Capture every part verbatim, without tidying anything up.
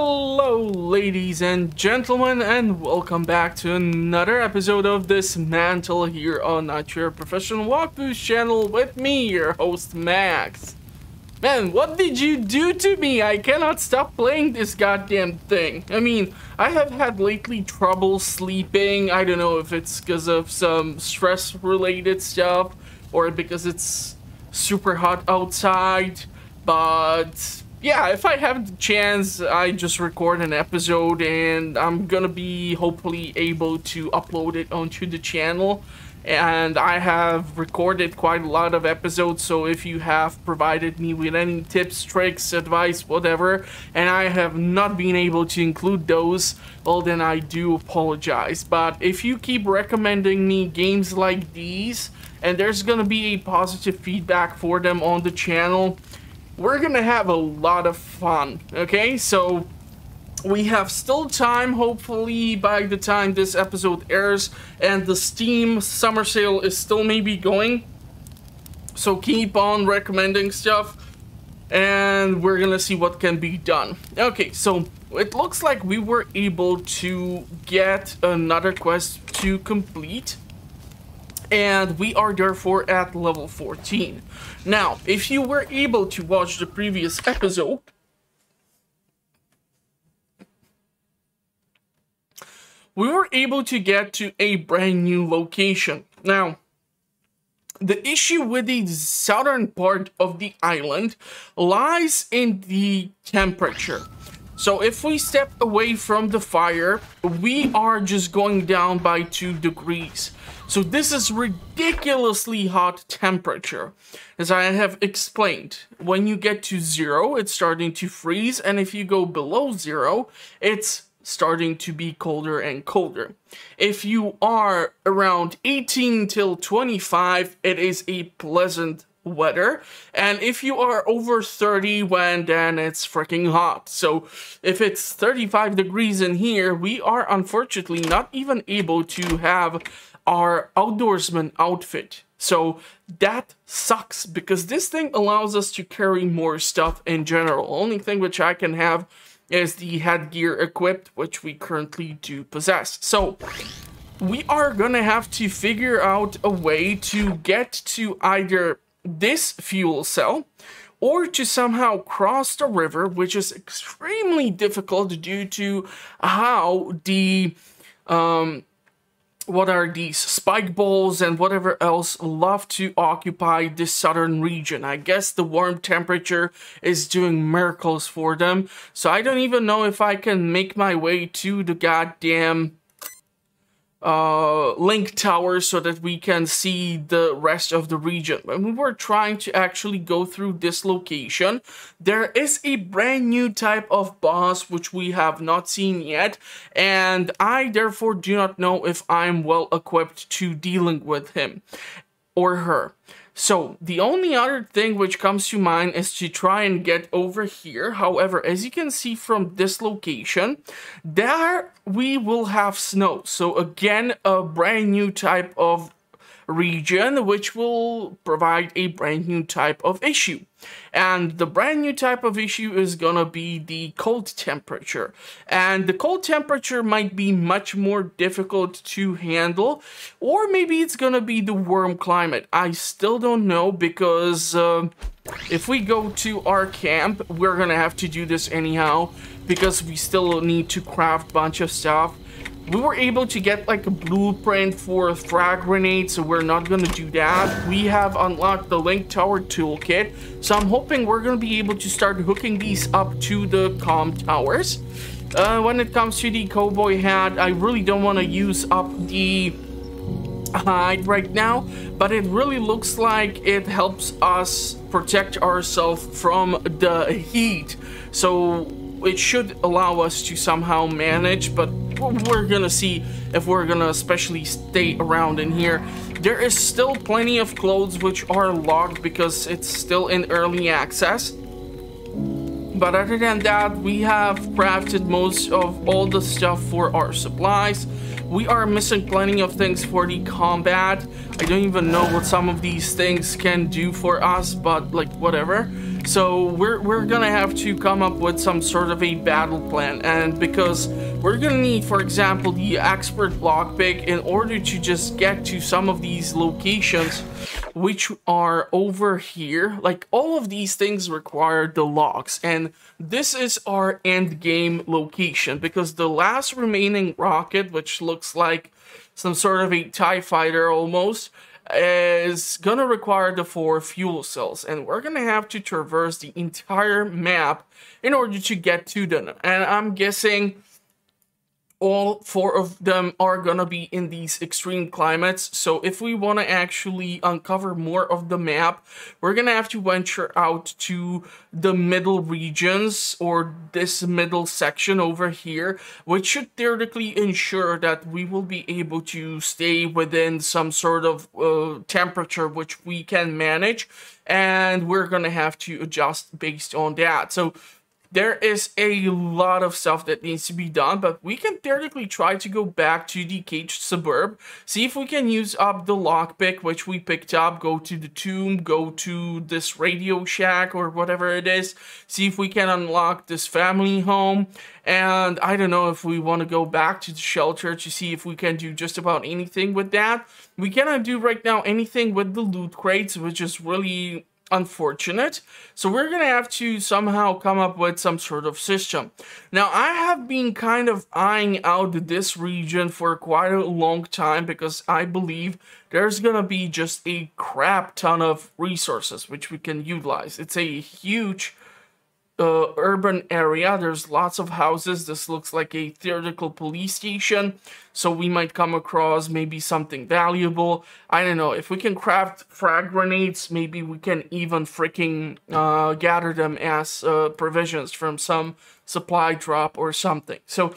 Hello ladies and gentlemen, and welcome back to another episode of Dismantle here on Not Your Professional Walkthrough channel with me, your host Max. Man, what did you do to me? I cannot stop playing this goddamn thing. I mean, I have had lately trouble sleeping. I don't know if it's because of some stress related stuff or because it's super hot outside, but yeah, if I have the chance, I just record an episode and I'm gonna be hopefully able to upload it onto the channel. And I have recorded quite a lot of episodes, so if you have provided me with any tips, tricks, advice, whatever, and I have not been able to include those, well then I do apologize. But if you keep recommending me games like these, and there's gonna be a positive feedback for them on the channel, we're gonna have a lot of fun. Okay, so we have still time, hopefully by the time this episode airs, and the Steam summer sale is still maybe going, so keep on recommending stuff and we're gonna see what can be done. Okay, so it looks like we were able to get another quest to complete, and we are therefore at level fourteen. Now, if you were able to watch the previous episode, we were able to get to a brand new location. Now, the issue with the southern part of the island lies in the temperature. So if we step away from the fire, we are just going down by two degrees. So this is ridiculously hot temperature. As I have explained, when you get to zero, it's starting to freeze, and if you go below zero, it's starting to be colder and colder. If you are around eighteen till twenty-five, it is a pleasant weather, and if you are over thirty, when then it's freaking hot. So if it's thirty-five degrees in here, we are unfortunately not even able to have our outdoorsman outfit. So that sucks, because this thing allows us to carry more stuff in general. Only thing which I can have is the headgear equipped, which we currently do possess. So we are gonna have to figure out a way to get to either this fuel cell or to somehow cross the river, which is extremely difficult due to how the um what are these spike balls and whatever else love to occupy this southern region. I guess the warm temperature is doing miracles for them. So I don't even know if I can make my way to the goddamn uh, link tower so that we can see the rest of the region. When we were trying to actually go through this location, there is a brand new type of boss which we have not seen yet, and I therefore do not know if I'm well equipped to dealing with him or her. So the only other thing which comes to mind is to try and get over here. However, as you can see from this location, there we will have snow. So again, a brand new type of region which will provide a brand new type of issue. And the brand new type of issue is gonna be the cold temperature. And the cold temperature might be much more difficult to handle, or maybe it's gonna be the warm climate. I still don't know, because uh, if we go to our camp, we're gonna have to do this anyhow, because we still need to craft a bunch of stuff. We were able to get like a blueprint for frag grenades, so we're not gonna do that. We have unlocked the Link Tower toolkit, so I'm hoping we're gonna be able to start hooking these up to the comm towers. Uh, when it comes to the cowboy hat, I really don't want to use up the hide right now, but it really looks like it helps us protect ourselves from the heat. So it should allow us to somehow manage, but we're gonna see if we're gonna especially stay around in here. There is still plenty of clothes which are locked because it's still in early access. But other than that, we have crafted most of all the stuff for our supplies. we are missing plenty of things for the combat. I don't even know what some of these things can do for us, but like whatever. So we're, we're gonna have to come up with some sort of a battle plan, and because we're gonna need, for example, the expert lockpick in order to just get to some of these locations which are over here. Like, all of these things require the locks, and this is our end game location, because the last remaining rocket, which looks like some sort of a TIE fighter almost, is gonna require the four fuel cells, and we're gonna have to traverse the entire map in order to get to them. And I'm guessing all four of them are gonna be in these extreme climates. So if we want to actually uncover more of the map, we're gonna have to venture out to the middle regions, or this middle section over here, which should theoretically ensure that we will be able to stay within some sort of uh, temperature which we can manage, and we're gonna have to adjust based on that. So there is a lot of stuff that needs to be done, but we can theoretically try to go back to the caged suburb, see if we can use up the lockpick which we picked up, go to the tomb, go to this radio shack or whatever it is, see if we can unlock this family home, and I don't know if we want to go back to the shelter to see if we can do just about anything with that. We cannot do right now anything with the loot crates, which is really unfortunate. So we're gonna have to somehow come up with some sort of system. Now, I have been kind of eyeing out this region for quite a long time, because I believe there's gonna be just a crap ton of resources which we can utilize. It's a huge Uh, urban area. There's lots of houses. This looks like a theoretical police station, so we might come across maybe something valuable. I don't know. If we can craft frag grenades, maybe we can even freaking uh, gather them as uh, provisions from some supply drop or something. So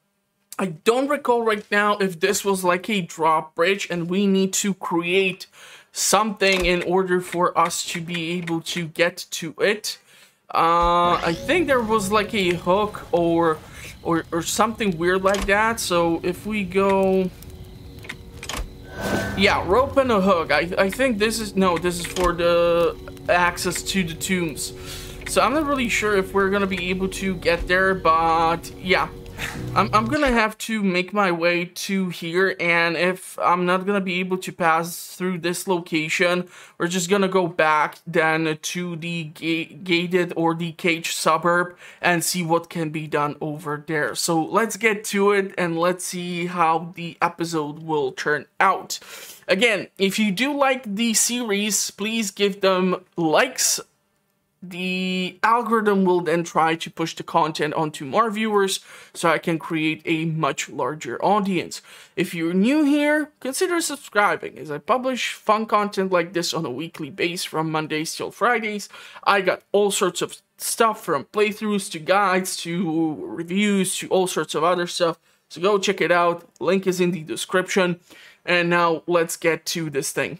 I don't recall right now if this was like a drop bridge and we need to create something in order for us to be able to get to it. Uh, I think there was like a hook or, or or something weird like that. So if we go, yeah, rope and a hook. I I think this is no, this is for the access to the tombs. So I'm not really sure if we're gonna be able to get there, but yeah. I'm, I'm gonna have to make my way to here, and if I'm not gonna be able to pass through this location, we're just gonna go back then to the ga gated or the caged suburb and see what can be done over there. So let's get to it and let's see how the episode will turn out. Again, if you do like the series, please give them likes. The algorithm will then try to push the content onto more viewers so I can create a much larger audience. If you're new here, consider subscribing, as I publish fun content like this on a weekly basis from Mondays till Fridays. I got all sorts of stuff, from playthroughs to guides to reviews to all sorts of other stuff. So go check it out. Link is in the description. And now let's get to this thing.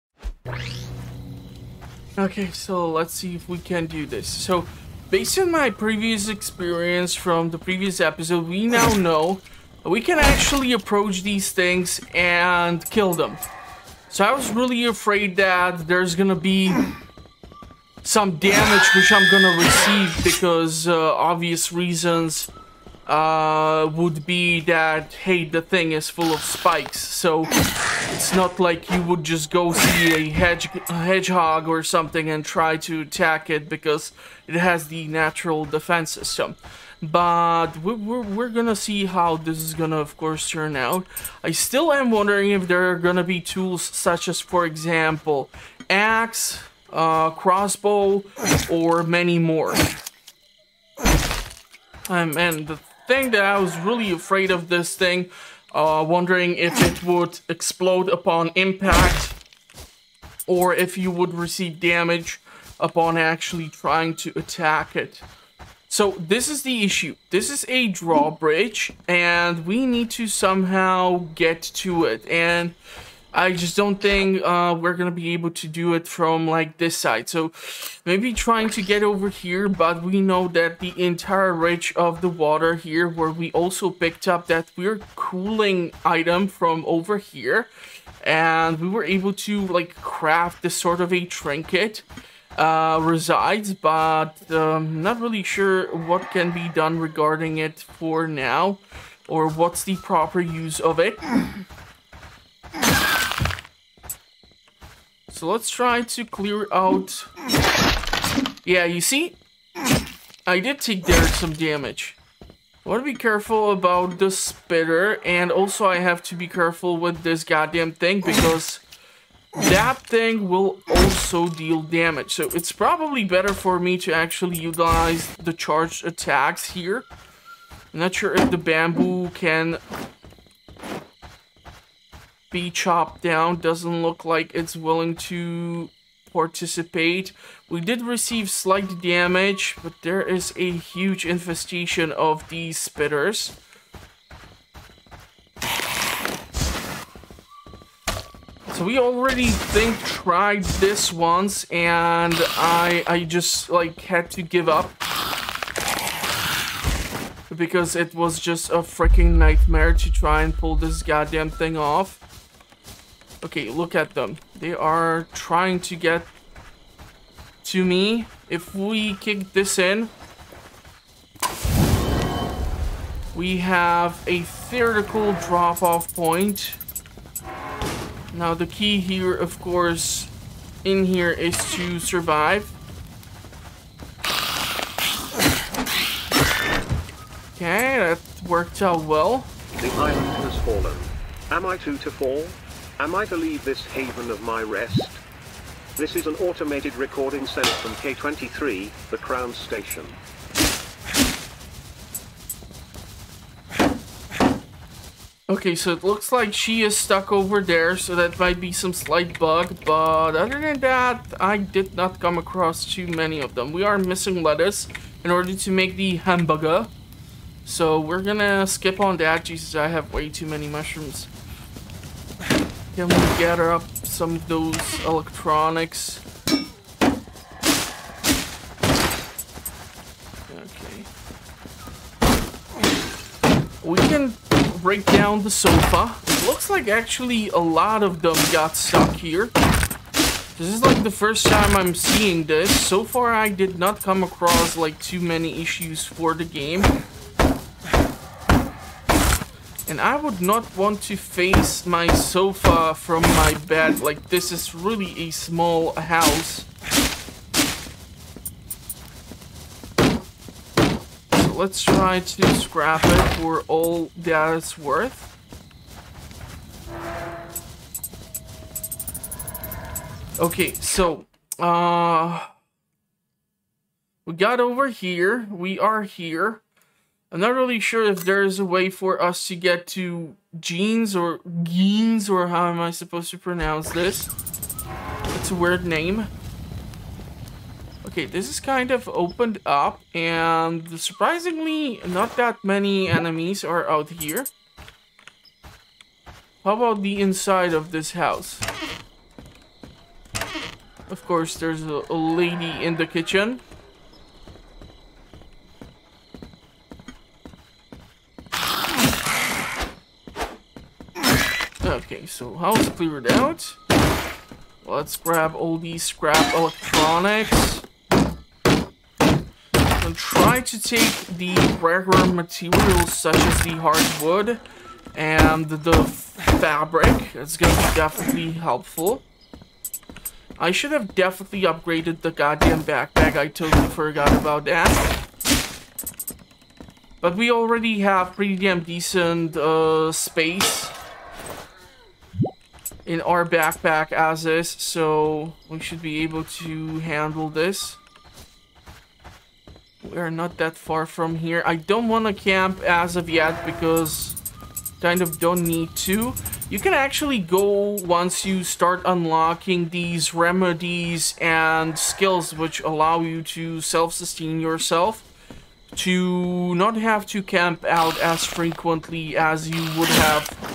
Okay, so let's see if we can do this. So, based on my previous experience from the previous episode, we now know we can actually approach these things and kill them. So I was really afraid that there's gonna be some damage which I'm gonna receive because uh, obvious reasons uh, would be that, hey, the thing is full of spikes. So it's not like you would just go see a, hedge a hedgehog or something and try to attack it because it has the natural defense system. But we're, we're, we're gonna see how this is gonna, of course, turn out. I still am wondering if there are gonna be tools such as, for example, axe, uh, crossbow, or many more. Um, and the thing that I was really afraid of this thing, uh, wondering if it would explode upon impact, or if you would receive damage upon actually trying to attack it. So this is the issue. This is a drawbridge, and we need to somehow get to it. And I just don't think uh, we're gonna be able to do it from like this side. So maybe trying to get over here, but we know that the entire ridge of the water here, where we also picked up that weird cooling item from over here, and we were able to like craft this sort of a trinket, uh, resides, but um, not really sure what can be done regarding it for now, or what's the proper use of it. So let's try to clear out. Yeah, you see? I did take there some damage. I want to be careful about the spitter, and also I have to be careful with this goddamn thing, because that thing will also deal damage. So it's probably better for me to actually utilize the charged attacks here. I'm not sure if the bamboo can be chopped down. Doesn't look like it's willing to participate. We did receive slight damage, but there is a huge infestation of these spitters. So we already think tried this once, and I I just like had to give up because it was just a freaking nightmare to try and pull this goddamn thing off. Okay, look at them. They are trying to get to me. If we kick this in, we have a theoretical drop-off point. Now the key here, of course, in here is to survive. Okay, that worked out well. The island has fallen. Am I too to fall? Am I to leave this haven of my rest? This is an automated recording sent from K twenty-three, the Crown Station. Okay, so it looks like she is stuck over there, so that might be some slight bug, but other than that, I did not come across too many of them. We are missing lettuce in order to make the hamburger, so we're gonna skip on that. Jesus, I have way too many mushrooms. Can we gather up some of those electronics? Okay. We can break down the sofa. It looks like actually a lot of them got stuck here. This is like the first time I'm seeing this. So far I did not come across like too many issues for the game. And I would not want to face my sofa from my bed. Like, this is really a small house. So let's try to scrap it for all that it's worth. Okay, so, uh... we got over here. We are here. I'm not really sure if there is a way for us to get to Jeans or Geens, or how am I supposed to pronounce this? It's a weird name. Okay, this is kind of opened up, and surprisingly, not that many enemies are out here. How about the inside of this house? Of course, there's a, a lady in the kitchen. Okay, so house cleared out. Let's grab all these scrap electronics. And try to take the regular materials such as the hardwood and the fabric. It's gonna be definitely helpful. I should have definitely upgraded the goddamn backpack. I totally forgot about that. But we already have pretty damn decent uh, space in our backpack as is, so we should be able to handle this. We're not that far from here. I don't want to camp as of yet because kind of don't need to. You can actually go once you start unlocking these remedies and skills which allow you to self-sustain yourself, to not have to camp out as frequently as you would have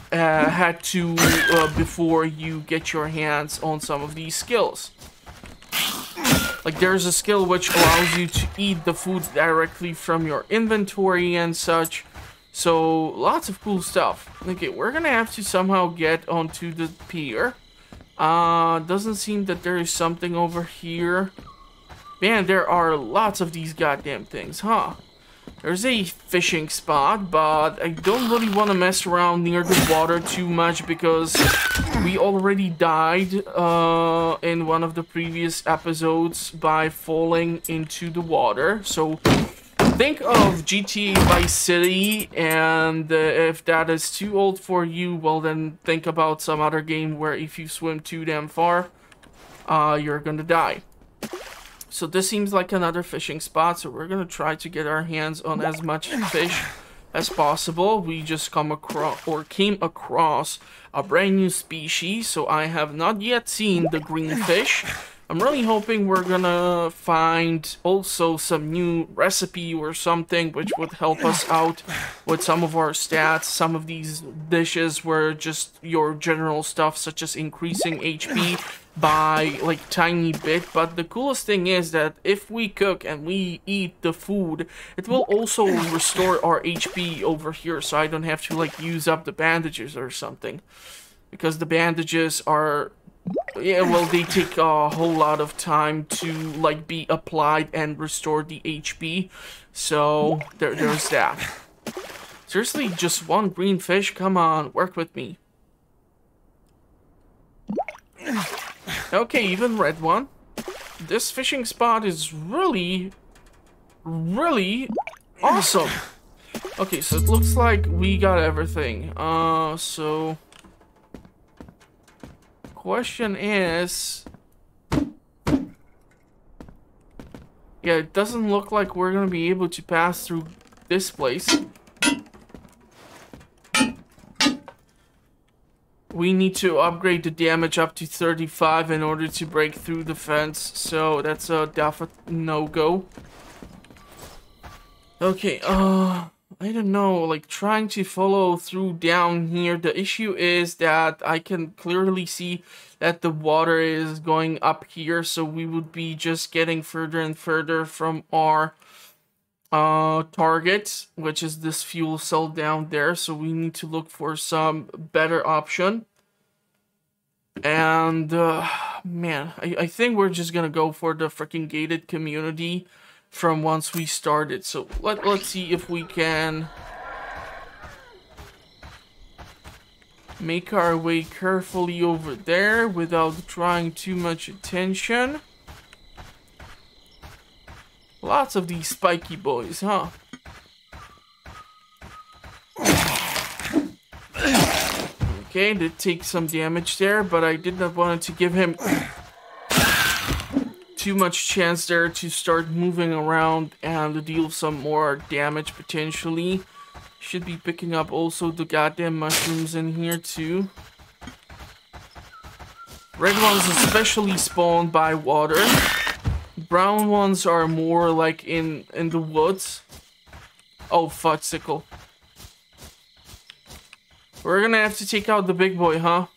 uh, had to uh, before you get your hands on some of these skills. Like there's a skill which allows you to eat the food directly from your inventory and such. So lots of cool stuff. Okay, we're gonna have to somehow get onto the pier. Uh, doesn't seem that there is something over here. Man, there are lots of these goddamn things, huh? There's a fishing spot, but I don't really want to mess around near the water too much because we already died uh, in one of the previous episodes by falling into the water. So think of G T A Vice City, and uh, if that is too old for you, well then think about some other game where if you swim too damn far, uh, you're gonna die. So this seems like another fishing spot, so we're gonna try to get our hands on as much fish as possible. We just come across, or came across, a brand new species, so I have not yet seen the green fish. I'm really hoping we're gonna find also some new recipe or something which would help us out with some of our stats. Some of these dishes were just your general stuff, such as increasing H P by like tiny bit, but the coolest thing is that if we cook and we eat the food, it will also restore our H P over here, so I don't have to like use up the bandages or something, because the bandages are, yeah, well, they take a whole lot of time to like be applied and restore the H P, so there, there's that. Seriously, just one green fish? Come on, work with me. Okay, even red one. This fishing spot is really, really awesome. Okay, so it looks like we got everything. Uh, so... Question is... Yeah, it doesn't look like we're gonna be able to pass through this place. We need to upgrade the damage up to thirty-five in order to break through the fence, so that's a definite no-go. Okay, uh, I don't know, like trying to follow through down here. The issue is that I can clearly see that the water is going up here, so we would be just getting further and further from our uh, target, which is this fuel cell down there, so we need to look for some better option. And, uh, man, I, I think we're just gonna go for the freaking gated community from once we started. So let, let's see if we can make our way carefully over there without drawing too much attention. Lots of these spiky boys, huh? Okay, did take some damage there, but I did not want to give him too much chance there to start moving around and to deal some more damage potentially. Should be picking up also the goddamn mushrooms in here too. Red ones especially spawn by water. Brown ones are more like in in the woods. Oh, fudgesicle. We're gonna have to take out the big boy, huh?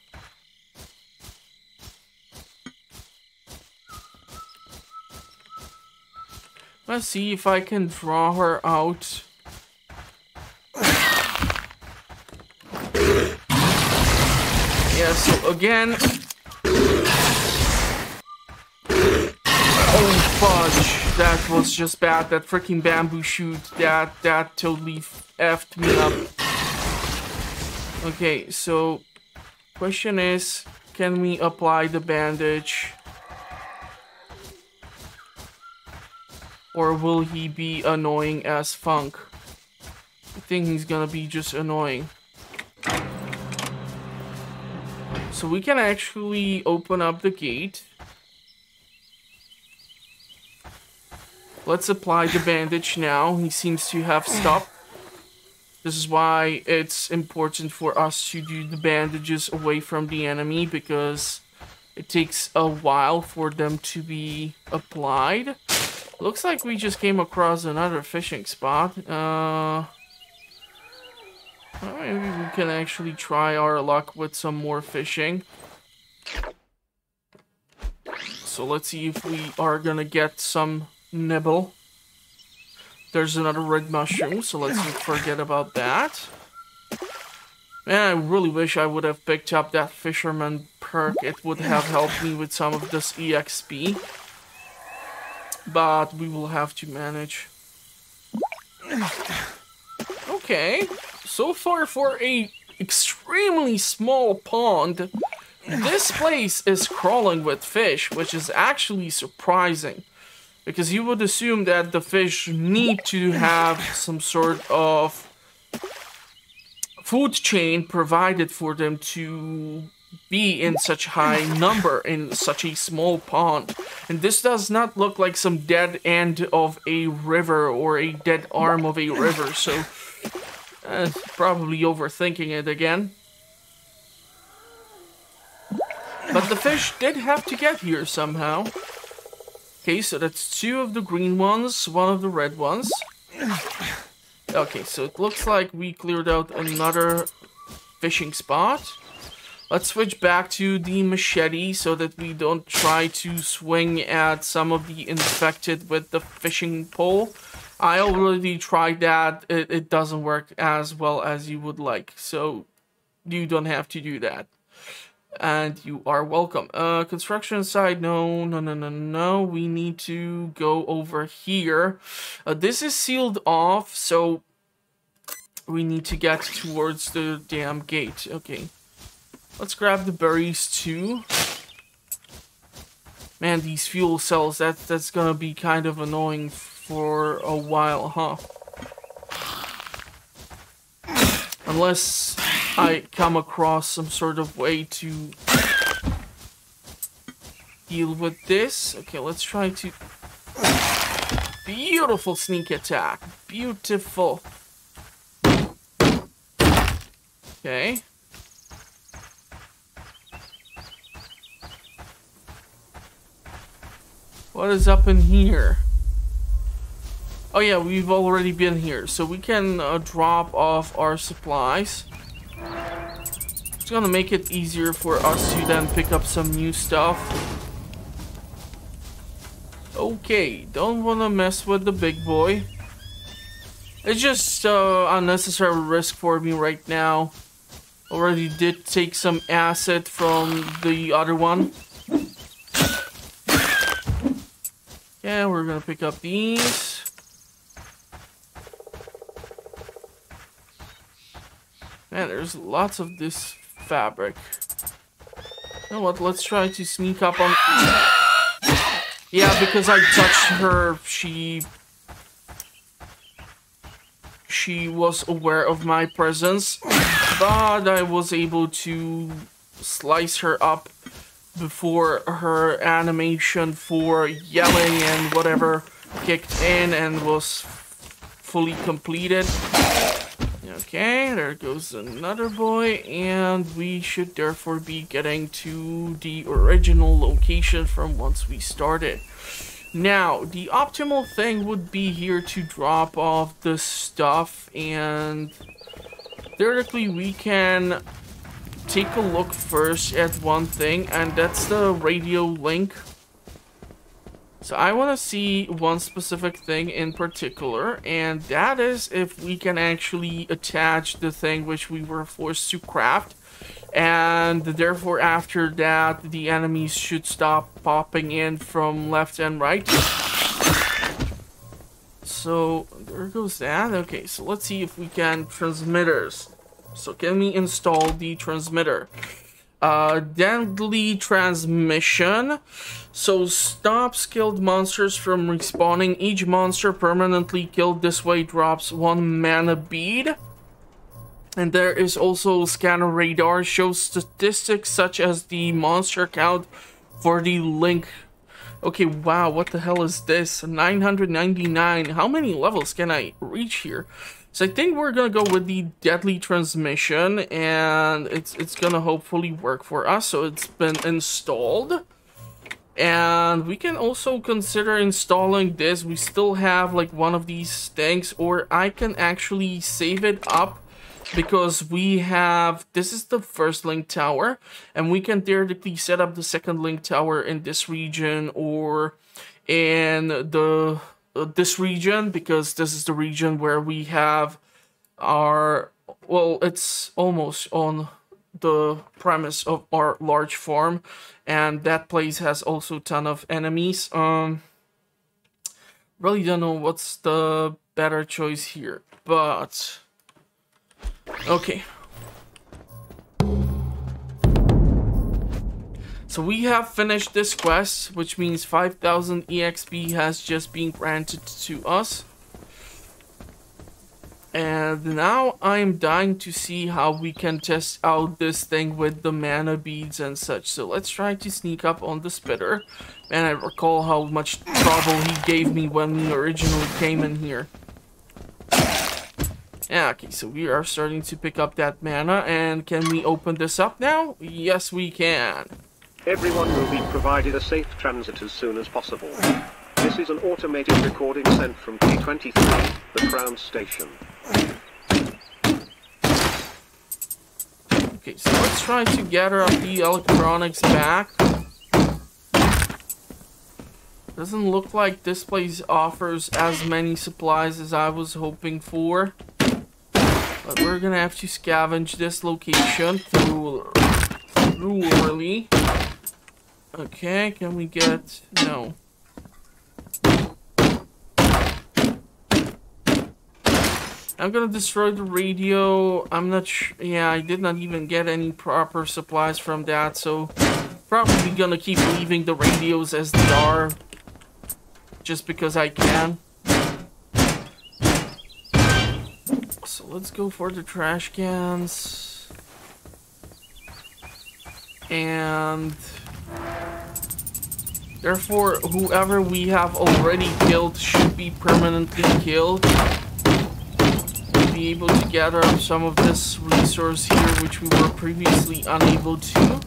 Let's see if I can draw her out. Yeah, so again... Oh, fudge. That was just bad. That freaking bamboo shoot, that, that totally effed me up. Okay, so... Question is, can we apply the bandage? Or will he be annoying as funk? I think he's gonna be just annoying. So we can actually open up the gate. Let's apply the bandage now. He seems to have stopped. This is why it's important for us to do the bandages away from the enemy, because it takes a while for them to be applied. Looks like we just came across another fishing spot. Uh, Well, maybe we can actually try our luck with some more fishing. So let's see if we are gonna get some nibble. There's another red mushroom, so let's not forget about that. Man, I really wish I would have picked up that fisherman perk. It would have helped me with some of this E X P. But we will have to manage. Okay, so far for a extremely small pond, this place is crawling with fish, which is actually surprising. Because you would assume that the fish need to have some sort of food chain provided for them to be in such high number in such a small pond. And this does not look like some dead end of a river or a dead arm of a river, so uh, probably overthinking it again. But the fish did have to get here somehow. Okay, so that's two of the green ones, one of the red ones. Okay, so it looks like we cleared out another fishing spot. Let's switch back to the machete so that we don't try to swing at some of the infected with the fishing pole. I already tried that. It, it doesn't work as well as you would like, so you don't have to do that. And you are welcome. Uh, construction side, no, no, no, no, no. We need to go over here. Uh, this is sealed off, so we need to get towards the damn gate. Okay. Let's grab the berries too. Man, these fuel cells, that, that's gonna be kind of annoying for a while, huh? Unless I come across some sort of way to deal with this. Okay, let's try to... Beautiful sneak attack. Beautiful. Okay. What is up in here? Oh yeah, we've already been here, so we can uh, drop off our supplies. It's gonna make it easier for us to then pick up some new stuff. Okay, don't wanna mess with the big boy. It's just uh, unnecessary risk for me right now. Already did take some acid from the other one. Yeah, we're gonna pick up these. Man, there's lots of this fabric. You know what, let's try to sneak up on... Yeah, because I touched her, she... She was aware of my presence. But I was able to slice her up before her animation for yelling and whatever kicked in and was fully completed. Okay, there goes another boy, and we should therefore be getting to the original location from once we started. Now, the optimal thing would be here to drop off the stuff, and theoretically we can take a look first at one thing, and that's the radio link. So I want to see one specific thing in particular, and that is if we can actually attach the thing which we were forced to craft, and therefore after that the enemies should stop popping in from left and right. So there goes that. Okay, so let's see if we can transmitters. So can we install the transmitter? Uh, deadly transmission. So stops killed monsters from respawning. Each monster permanently killed this way drops one mana bead. And there is also scanner radar. Shows statistics such as the monster count for the link. Okay, wow, what the hell is this? nine hundred ninety-nine. How many levels can I reach here? So I think we're gonna go with the deadly transmission, and it's it's gonna hopefully work for us. So it's been installed, and we can also consider installing this. We still have like one of these things, or I can actually save it up because we have, this is the first link tower, and we can theoretically set up the second link tower in this region or in the uh, this region, because this is the region where we have our, well, it's almost on the premise of our large farm, and that place has also a ton of enemies. Um, really don't know what's the better choice here, but okay. So we have finished this quest, which means five thousand E X P has just been granted to us. And now I'm dying to see how we can test out this thing with the mana beads and such. So let's try to sneak up on the spitter. And I recall how much trouble he gave me when we originally came in here. Yeah, okay, so we are starting to pick up that mana. And can we open this up now? Yes, we can. Everyone will be provided a safe transit as soon as possible. This is an automated recording sent from K twenty-three, the Crown Station. Okay, so let's try to gather up the electronics back. Doesn't look like this place offers as many supplies as I was hoping for. But we're gonna have to scavenge this location through thoroughly. Okay, can we get... no. I'm gonna destroy the radio. I'm not sure. Yeah, I did not even get any proper supplies from that, so probably gonna keep leaving the radios as they are, just because I can. So let's go for the trash cans. And therefore, whoever we have already killed should be permanently killed. Be able to gather up some of this resource here, which we were previously unable to.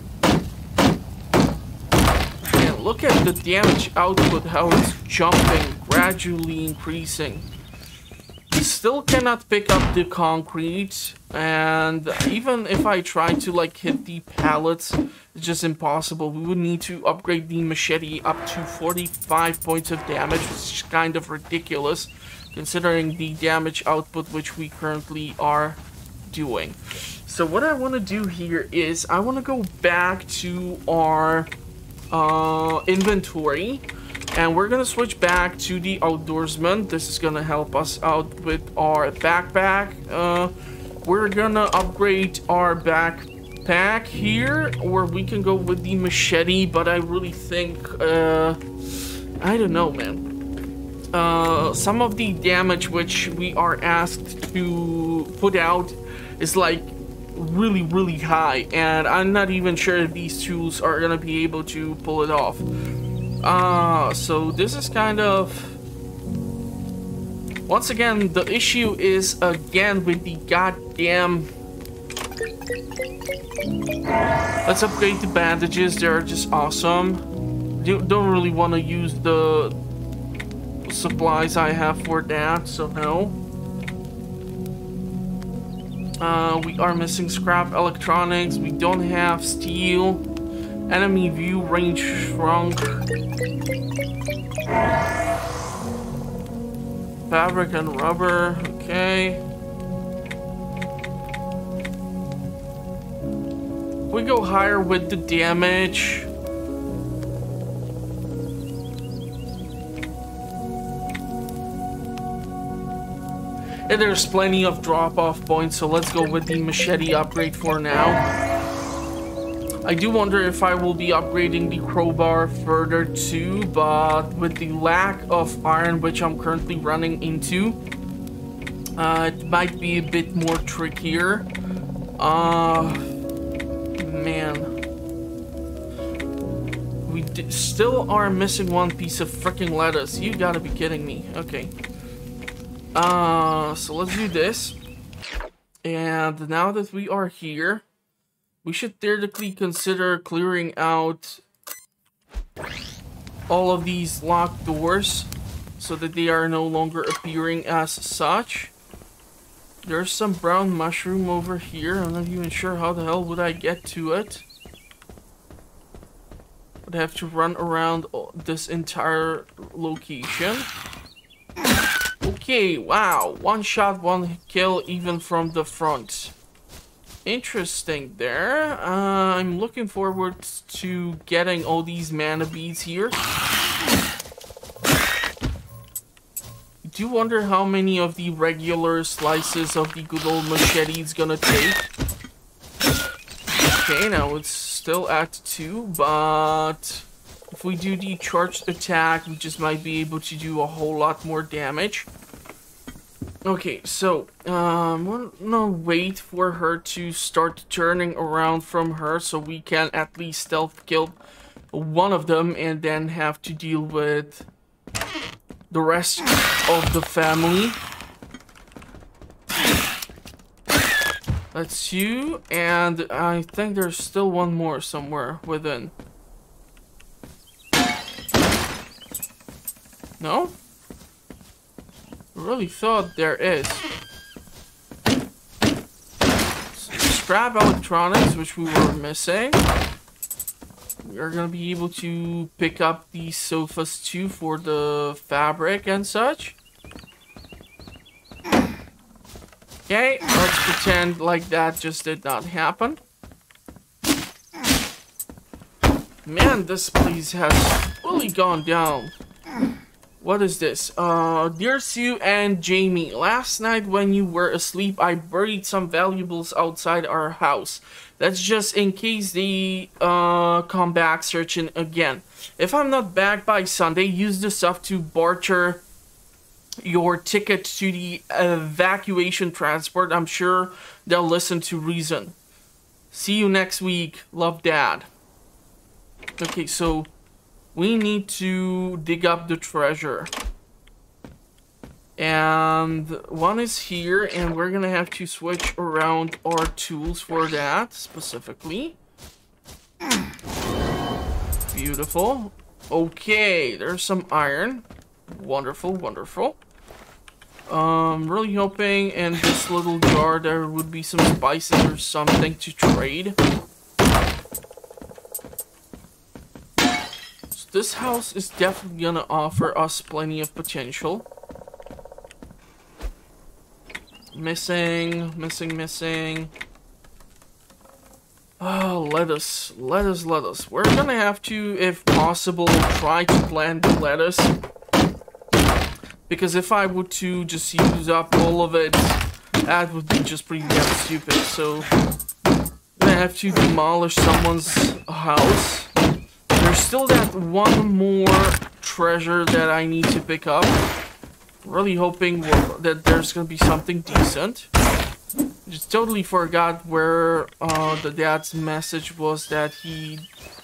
And look at the damage output, how it's jumping, gradually increasing. We still cannot pick up the concrete, and even if I try to like hit the pallets, it's just impossible. We would need to upgrade the machete up to forty-five points of damage, which is kind of ridiculous, considering the damage output which we currently are doing. So what I want to do here is I want to go back to our uh, inventory, and we're going to switch back to the outdoorsman. This is going to help us out with our backpack. Uh, we're going to upgrade our backpack here, or we can go with the machete, but I really think, uh, I don't know, man. Uh, some of the damage which we are asked to put out is like really, really high, and I'm not even sure if these tools are gonna be able to pull it off. Uh, so this is kind of... Once again, the issue is again with the goddamn... Let's upgrade the bandages, they're just awesome. You don't really want to use the supplies I have for that, so no. Uh, we are missing scrap electronics, we don't have steel. Enemy view range shrunk. Fabric and rubber, okay. We go higher with the damage. And there's plenty of drop-off points, so let's go with the machete upgrade for now. I do wonder if I will be upgrading the crowbar further too, but with the lack of iron which I'm currently running into, uh, it might be a bit more trickier. Uh, man. We d still are missing one piece of freaking lettuce. You gotta be kidding me. Okay. Uh, so let's do this. And now that we are here, we should theoretically consider clearing out all of these locked doors so that they are no longer appearing as such. There's some brown mushroom over here. I'm not even sure how the hell would I get to it. Would have to run around this entire location. Okay, wow. One shot, one kill, even from the front. Interesting there. Uh, I'm looking forward to getting all these mana beads here. I do wonder how many of the regular slices of the good old machete is gonna take. Okay, now it's still at two, but if we do the charged attack, we just might be able to do a whole lot more damage. Okay, so um, we're gonna wait for her to start turning around from her so we can at least stealth kill one of them and then have to deal with the rest of the family. That's you, and I think there's still one more somewhere within. No? I really thought there is. Scrap electronics, which we were missing. We are gonna be able to pick up these sofas too for the fabric and such. Okay, let's pretend like that just did not happen. Man, this place has really gone down. What is this? Uh, dear Sue and Jamie, last night when you were asleep, I buried some valuables outside our house. That's just in case they uh, come back searching again. If I'm not back by Sunday, use the stuff to barter your ticket to the evacuation transport. I'm sure they'll listen to reason. See you next week. Love, Dad. Okay, so we need to dig up the treasure. And one is here, and we're gonna have to switch around our tools for that, specifically. Beautiful. Okay, there's some iron. Wonderful, wonderful. Um, really hoping in this little jar there would be some spices or something to trade. This house is definitely gonna offer us plenty of potential. Missing, missing, missing. Oh, lettuce, lettuce, lettuce. We're gonna have to, if possible, try to plant the lettuce. Because if I were to just use up all of it, that would be just pretty damn stupid. So, I'm gonna have to demolish someone's house. There's still that one more treasure that I need to pick up. Really hoping that there's gonna be something decent. Just totally forgot where uh, the dad's message was that he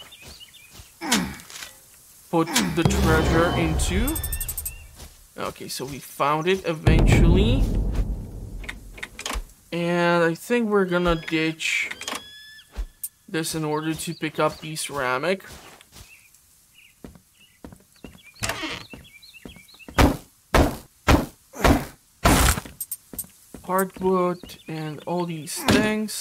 put the treasure into. Okay, so we found it eventually. And I think we're gonna ditch this in order to pick up the ceramic. Hardwood and all these things.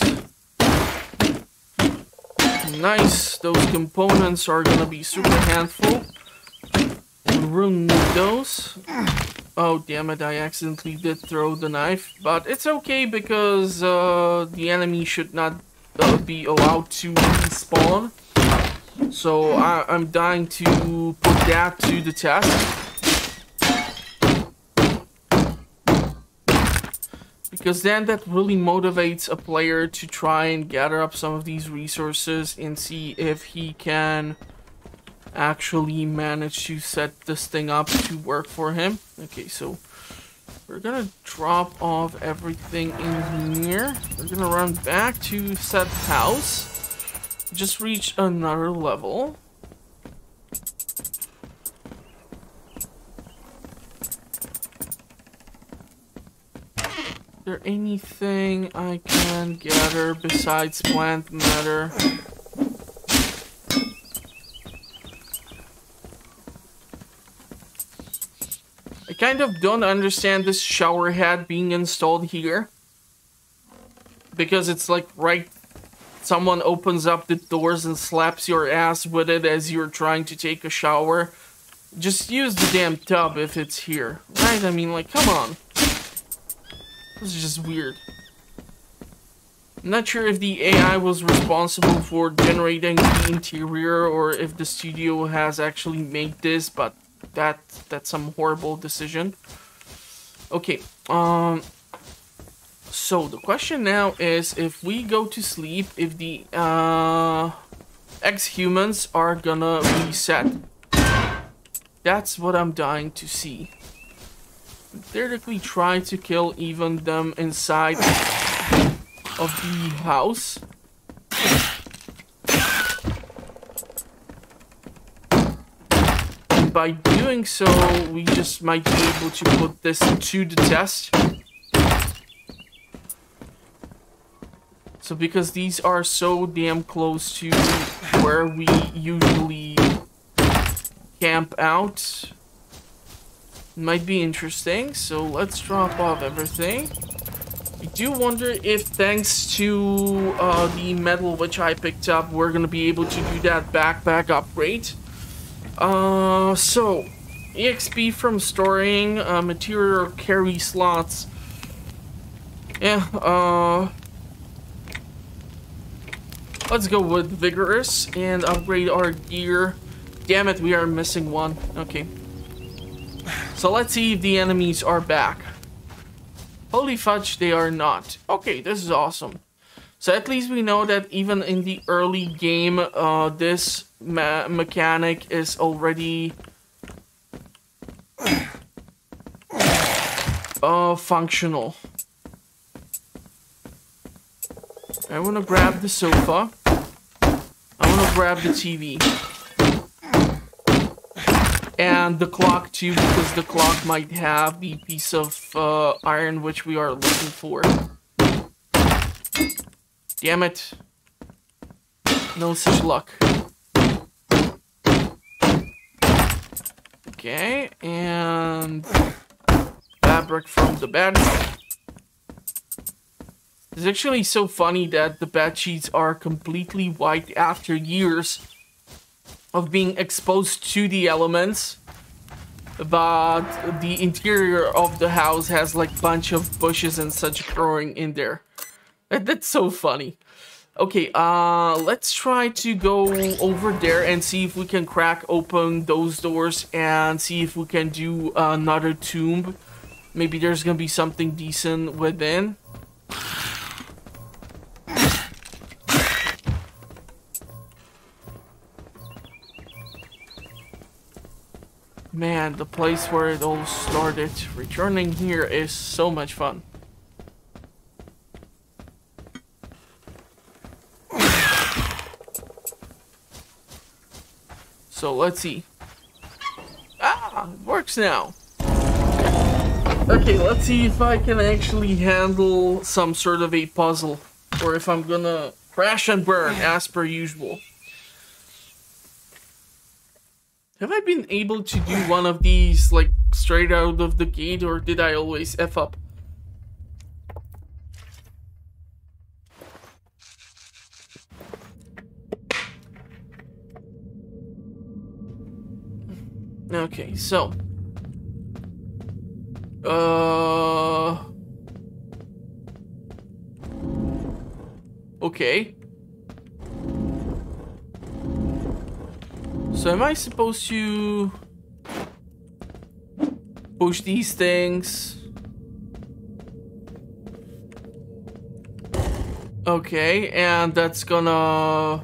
Nice, those components are gonna be super handful. We'll need those. Oh damn it, I accidentally did throw the knife, but it's okay because uh, the enemy should not uh, be allowed to respawn. So I I'm dying to put that to the test. Because then that really motivates a player to try and gather up some of these resources and see if he can actually manage to set this thing up to work for him. Okay, so we're gonna drop off everything in here. We're gonna run back to said house. Just reach another level. Is there anything I can gather besides plant matter? I kind of don't understand this shower head being installed here. because it's like right, someone opens up the doors and slaps your ass with it as you're trying to take a shower. Just use the damn tub if it's here, right? I mean, like, come on. This is just weird. I'm not sure if the A I was responsible for generating the interior or if the studio has actually made this, but that that's some horrible decision. Okay, um, so the question now is if we go to sleep, if the uh, ex-humans are gonna reset. That's what I'm dying to see. Theoretically try to kill even them inside of the house. And by doing so, we just might be able to put this to the test. So because these are so damn close to where we usually camp out, might be interesting. So let's drop off everything. I do wonder if thanks to uh, the metal which I picked up, we're gonna be able to do that backpack upgrade. Uh, so, E X P from storing uh, material carry slots. Yeah, uh... let's go with Vigorous and upgrade our gear. Damn it, we are missing one. Okay. So let's see if the enemies are back. Holy fudge, they are not. Okay, this is awesome. So at least we know that even in the early game, uh, this me mechanic is already uh, functional. I want to grab the sofa. I want to grab the T V. And the clock too, because the clock might have the piece of uh, iron which we are looking for. Damn it. No such luck. Okay, and fabric from the bed. It's actually so funny that the bed sheets are completely white after years of being exposed to the elements, but the interior of the house has like a bunch of bushes and such growing in there. That's so funny. Okay, uh, let's try to go over there and see if we can crack open those doors and see if we can do another tomb. Maybe there's gonna be something decent within. Man, the place where it all started. Returning here is so much fun. So let's see. Ah, it works now. Okay, let's see if I can actually handle some sort of a puzzle, or if I'm gonna crash and burn as per usual. Have I been able to do one of these, like, straight out of the gate, or did I always F up? Okay, so... Uh... Okay. So am I supposed to push these things? Okay, and that's gonna...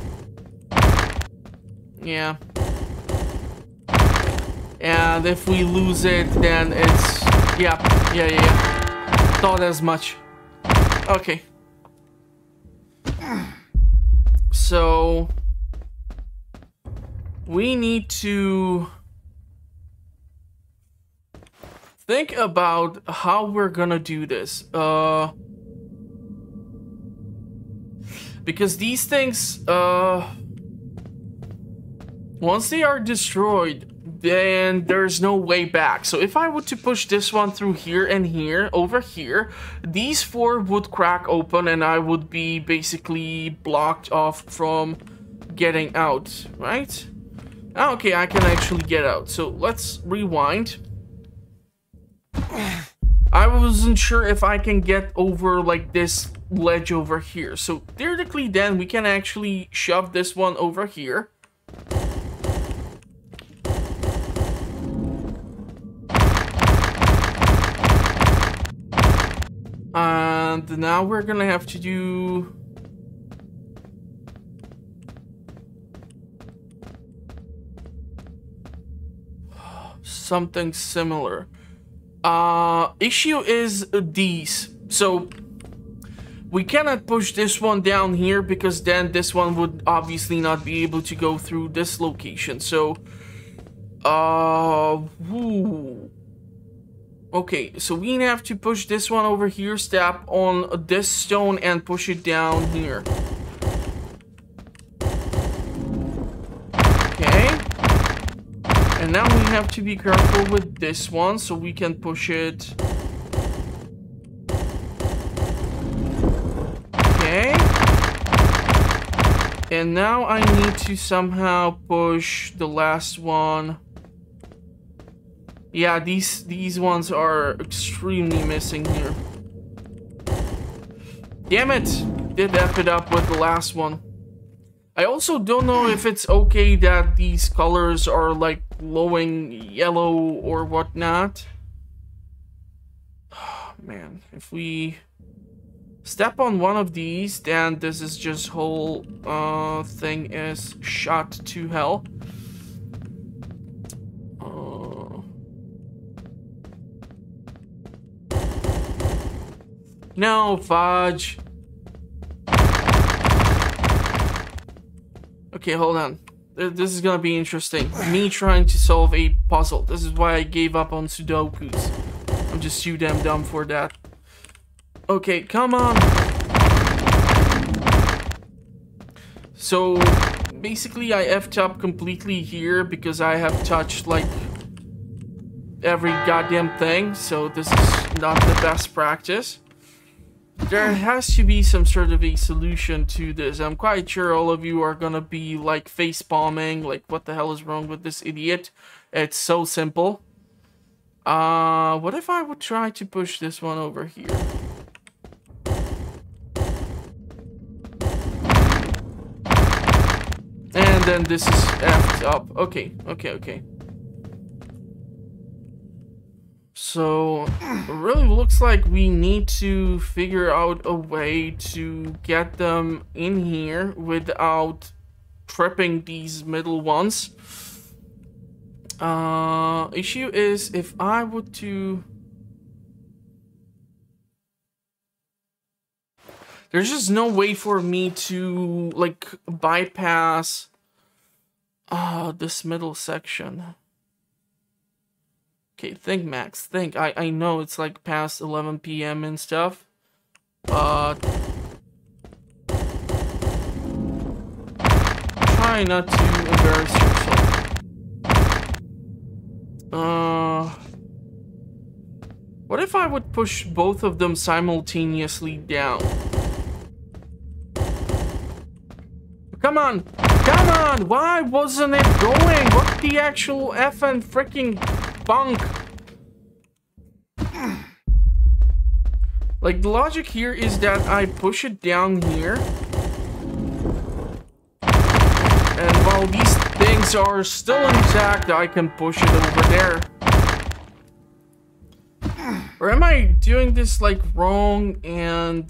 Yeah. And if we lose it, then it's... Yeah, yeah, yeah, yeah. Thought as much. Okay. So... we need to think about how we're gonna do this. Uh, because these things, uh, once they are destroyed, then there's no way back. So if I were to push this one through here and here, over here, these four would crack open and I would be basically blocked off from getting out, right? Okay, I can actually get out. So let's rewind. I wasn't sure if I can get over like this ledge over here. So theoretically then we can actually shove this one over here. And now we're gonna have to do something similar. Uh, issue is these. So we cannot push this one down here because then this one would obviously not be able to go through this location. So, uh, woo. Okay, so we have to push this one over here, step on this stone and push it down here. Okay. And now we have to be careful with this one so we can push it. Okay. And now I need to somehow push the last one. Yeah, these these ones are extremely missing here. Damn it! Did F it up with the last one. I also don't know if it's okay that these colors are like glowing yellow or whatnot. Man, if we step on one of these, then this is just whole uh, thing is shot to hell. Uh, no, fudge. Okay, hold on. This is gonna be interesting. Me trying to solve a puzzle. This is why I gave up on Sudokus. I'm just too damn dumb for that. Okay, come on. So, basically I effed up completely here because I have touched, like, every goddamn thing. So this is not the best practice. There has to be some sort of a solution to this. I'm quite sure all of you are gonna be like face palming, like what the hell is wrong with this idiot? It's so simple. Uh, what if I would try to push this one over here? And then this is effed up. Okay, okay, okay. So, it really looks like we need to figure out a way to get them in here without tripping these middle ones. Uh, issue is if I were to... There's just no way for me to, like, bypass uh, this middle section. Okay, think, Max, think. I, I know it's like past eleven p m and stuff, but try not to embarrass yourself. Uh, what if I would push both of them simultaneously down? Come on! Come on! Why wasn't it going? What the actual effing freaking bunk? Like, the logic here is that I push it down here. And while these things are still intact, I can push it over there. Or am I doing this, like, wrong and...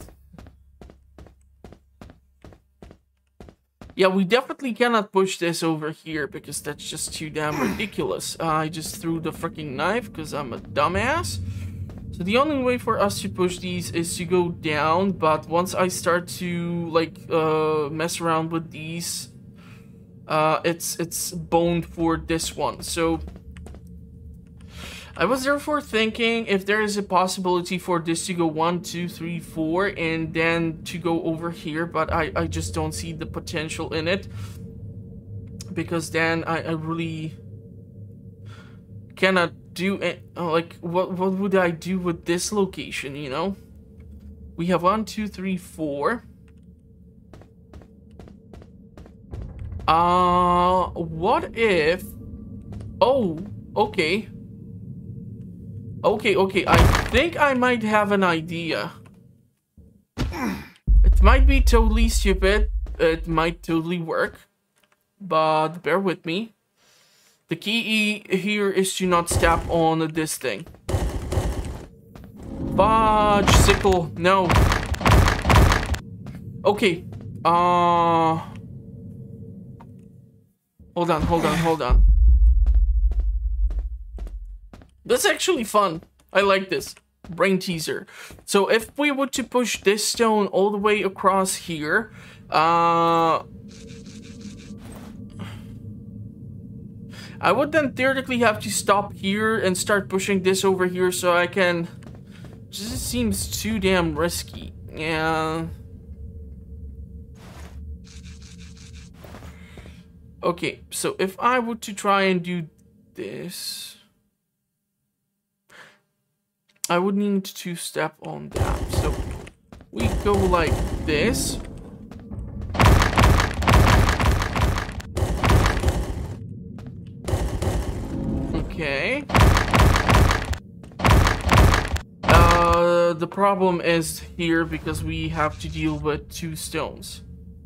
Yeah, we definitely cannot push this over here because that's just too damn ridiculous. Uh, I just threw the freaking knife because I'm a dumbass. So the only way for us to push these is to go down, but once I start to like uh, mess around with these, uh, it's it's boned for this one. So I was therefore thinking if there is a possibility for this to go one, two, three, four, and then to go over here, but I, I just don't see the potential in it. Because then I, I really... cannot do it. Like, what, what would I do with this location, you know? We have one, two, three, four. Uh, what if... Oh, okay. Okay, okay, I think I might have an idea. It might be totally stupid. It might totally work. But bear with me. The key here is to not step on this thing. Fudge sickle, no. Okay. Uh... Hold on, hold on, hold on. That's actually fun. I like this. Brain teaser. So if we were to push this stone all the way across here, uh, I would then theoretically have to stop here and start pushing this over here so I can... It just seems too damn risky. Yeah. Okay, so if I were to try and do this... I would need to step on that. So we go like this. Okay. Uh, the problem is here because we have to deal with two stones.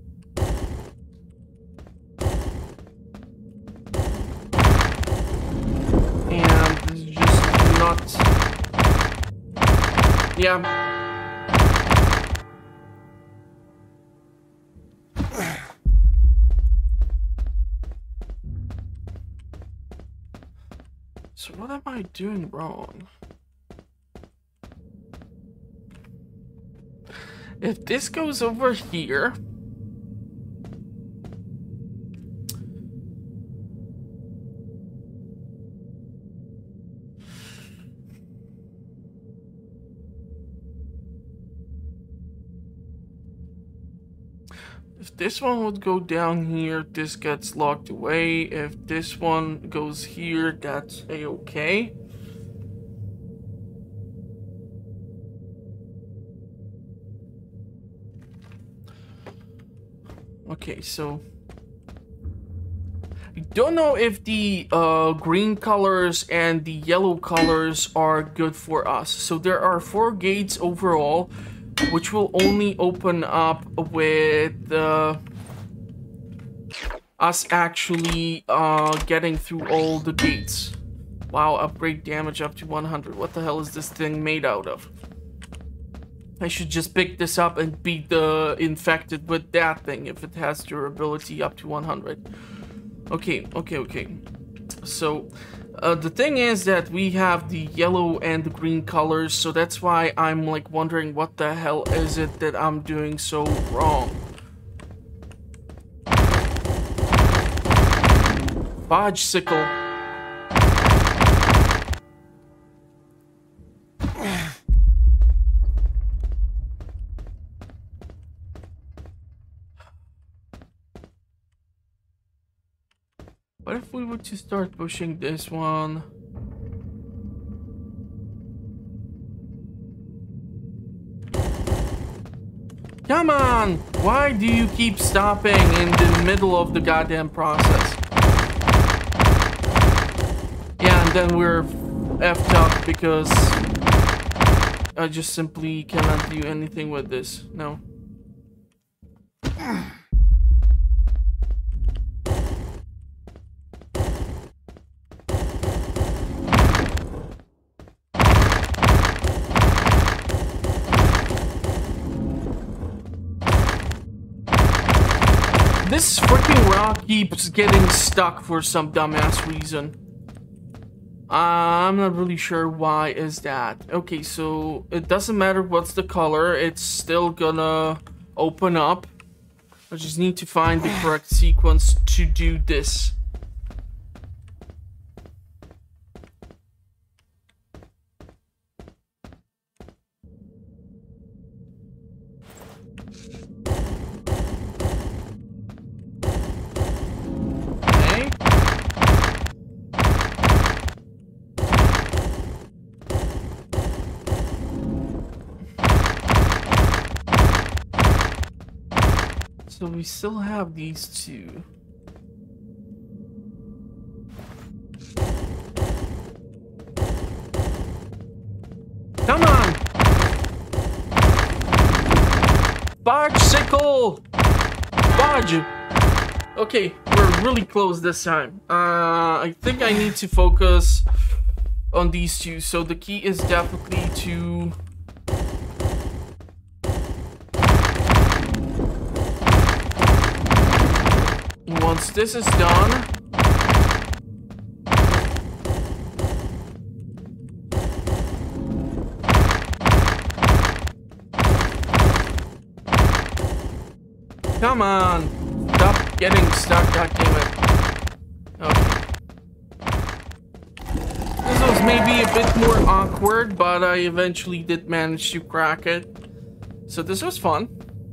And this is just not... Yeah. So what am I doing wrong? If this goes over here... If this one would go down here, this gets locked away. If this one goes here, that's a-okay. Okay, so... I don't know if the uh, green colors and the yellow colors are good for us. So there are four gates overall, which will only open up with uh, us actually uh, getting through all the gates. Wow, upgrade damage up to one hundred. What the hell is this thing made out of? I should just pick this up and beat the infected with that thing if it has durability up to one hundred. Okay, okay, okay. So... Uh, the thing is that we have the yellow and the green colors, so that's why I'm like wondering what the hell is it that I'm doing so wrong. Fudge sickle. What if we were to start pushing this one? Come on! Why do you keep stopping in the middle of the goddamn process? Yeah, and then we're effed up because I just simply cannot do anything with this. No. This freaking rock keeps getting stuck for some dumbass reason. Uh, I'm not really sure why is that. Okay, so it doesn't matter what's the color, it's still gonna open up. I just need to find the correct sequence to do this. So we still have these two. Come on! Barge sickle! Barge! Okay, we're really close this time. Uh, I think I need to focus on these two. So the key is definitely to... Once this is done... Come on! Stop getting stuck, goddammit. Okay. This was maybe a bit more awkward, but I eventually did manage to crack it. So this was fun.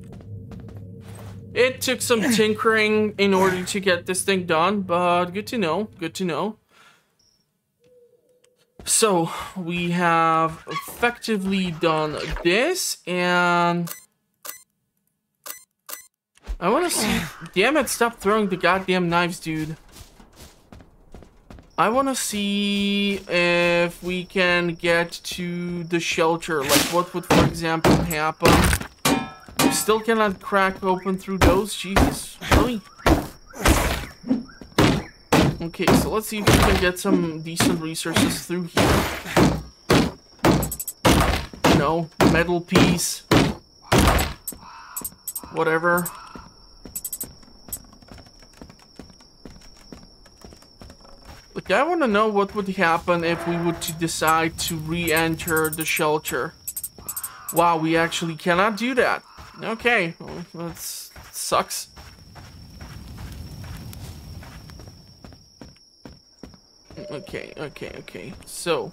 It took some tinkering in order to get this thing done, but good to know, good to know. So, we have effectively done this, and... I want to see... Damn it, stop throwing the goddamn knives, dude. I want to see if we can get to the shelter. Like, what would, for example, happen? We still cannot crack open through those? Jesus, really? Okay, so let's see if we can get some decent resources through here. You know, metal piece. Whatever. Look, I want to know what would happen if we would to decide to re-enter the shelter. Wow, we actually cannot do that. Okay, well, that sucks. Okay, okay, okay. So,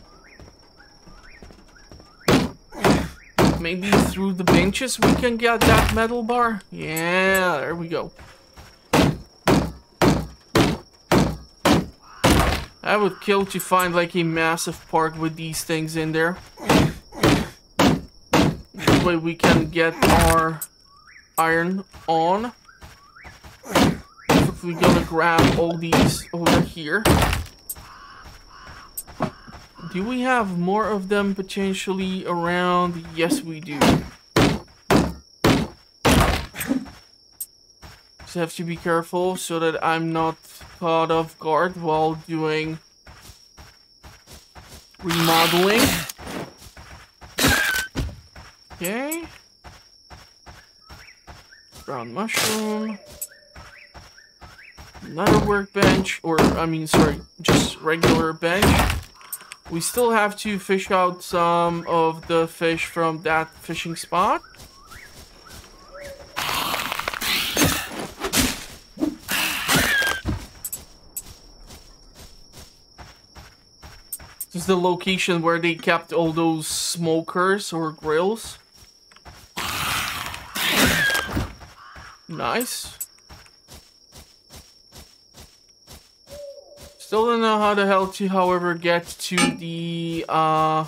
maybe through the benches we can get that metal bar? Yeah, there we go. I would kill to find like a massive park with these things in there. That way we can get our iron on. If we're gonna grab all these over here. Do we have more of them potentially around? Yes, we do. Just have to be careful so that I'm not caught off guard while doing remodeling. Okay. Brown mushroom. Another workbench, or I mean, sorry, just regular bench. We still have to fish out some of the fish from that fishing spot. This is the location where they kept all those smokers or grills. Nice. Still don't know how the hell to, however, get to the uh,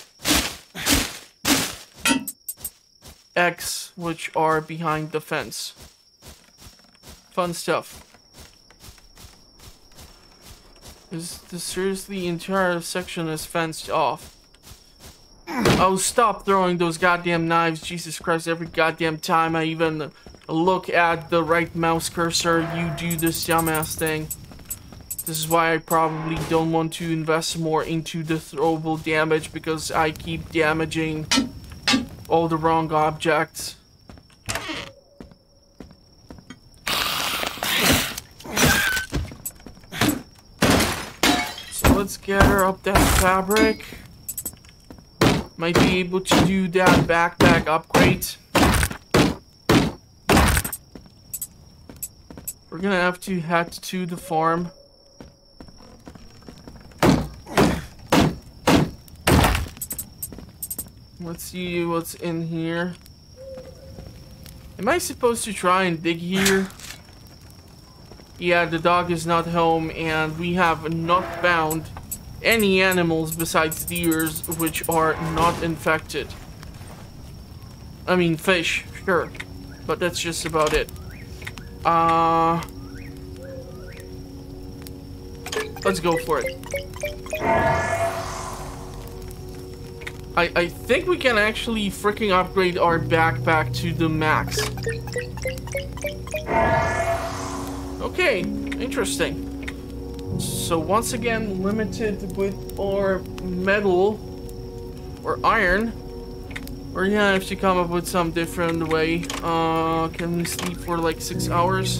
X, which are behind the fence. Fun stuff. Is this seriously entire section is fenced off? Oh, stop throwing those goddamn knives, Jesus Christ, every goddamn time I even look at the right mouse cursor, you do this dumbass thing. This is why I probably don't want to invest more into the throwable damage, because I keep damaging all the wrong objects. So let's gather up that fabric. Might be able to do that backpack upgrade. We're gonna have to head to the farm. Let's see what's in here. Am I supposed to try and dig here? Yeah, the dog is not home, and we have not found any animals besides deers which are not infected. I mean, fish, sure. but that's just about it. Uh, let's go for it. I, I think we can actually freaking upgrade our backpack to the max. Okay, interesting. So once again, limited with our metal or iron. Or yeah, I have to come up with some different way. Uh, can we sleep for like six hours?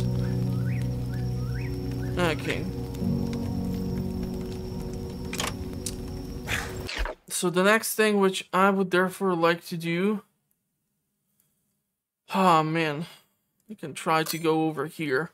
Okay. So the next thing which I would therefore like to do... Oh man, we can try to go over here.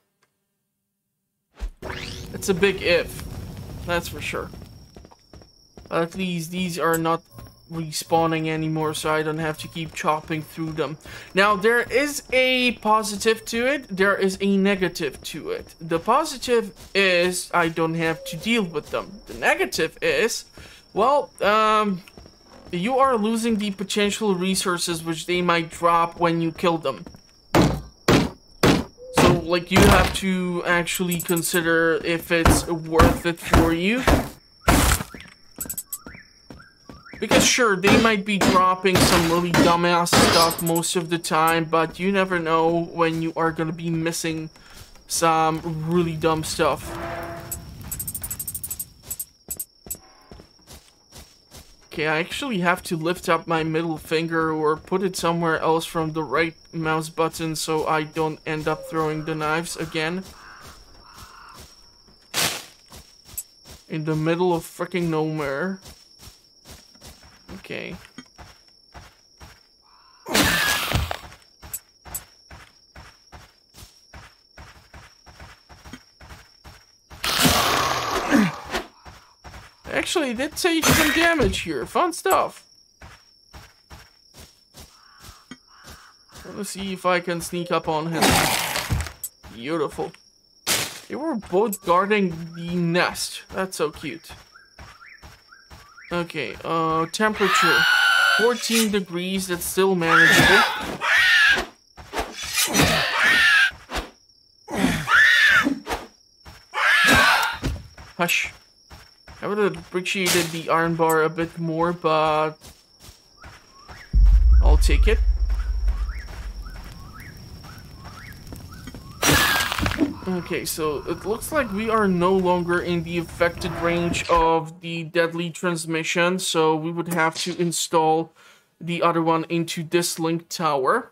It's a big if, that's for sure. At least these are not respawning anymore, so I don't have to keep chopping through them. Now, there is a positive to it, there is a negative to it. The positive is I don't have to deal with them. The negative is, well, um, you are losing the potential resources which they might drop when you kill them. So, like, you have to actually consider if it's worth it for you. Because sure, they might be dropping some really dumbass stuff most of the time, but you never know when you are gonna be missing some really dumb stuff. Okay, I actually have to lift up my middle finger or put it somewhere else from the right mouse button so I don't end up throwing the knives again. In the middle of freaking nowhere. Okay. Actually, it did take some damage here. Fun stuff. Let's see if I can sneak up on him. Beautiful. They were both guarding the nest. That's so cute. Okay, uh, temperature. fourteen degrees, that's still manageable. Hush. I would have appreciated the iron bar a bit more, but I'll take it. Okay, so it looks like we are no longer in the affected range of the deadly transmission, so we would have to install the other one into this link tower.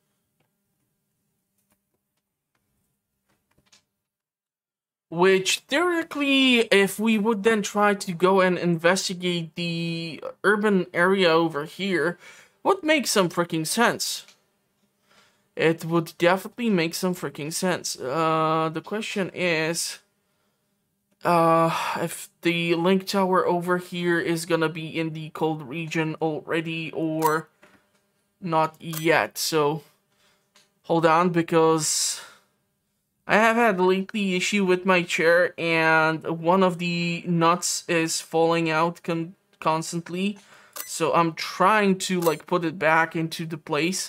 Which, theoretically, if we would then try to go and investigate the urban area over here, would make some freaking sense. It would definitely make some freaking sense. Uh, the question is... Uh, if the link tower over here is gonna be in the cold region already or not yet. So, hold on, because... I have had lately issue with my chair, and one of the nuts is falling out con constantly. So I'm trying to like put it back into the place.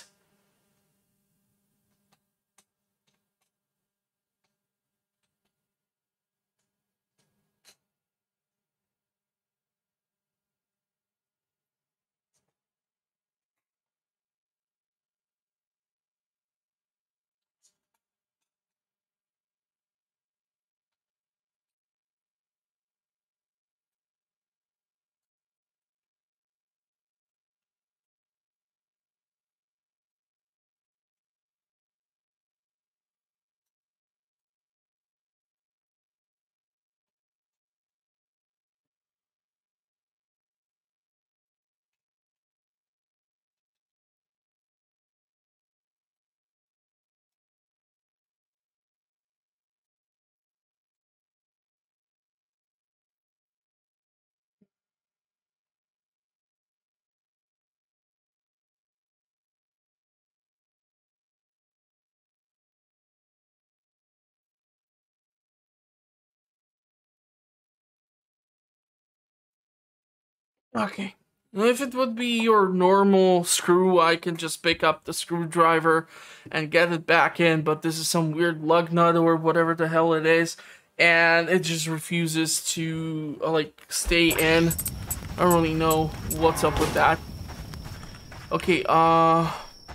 Okay. If it would be your normal screw, I can just pick up the screwdriver and get it back in, but this is some weird lug nut or whatever the hell it is, and it just refuses to, uh, like, stay in. I don't really know what's up with that. Okay, uh...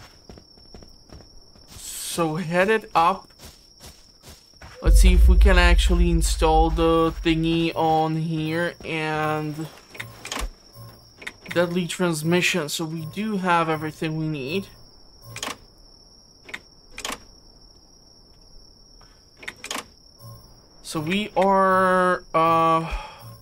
so headed up. Let's see if we can actually install the thingy on here, and deadly transmission. So we do have everything we need. So we are uh,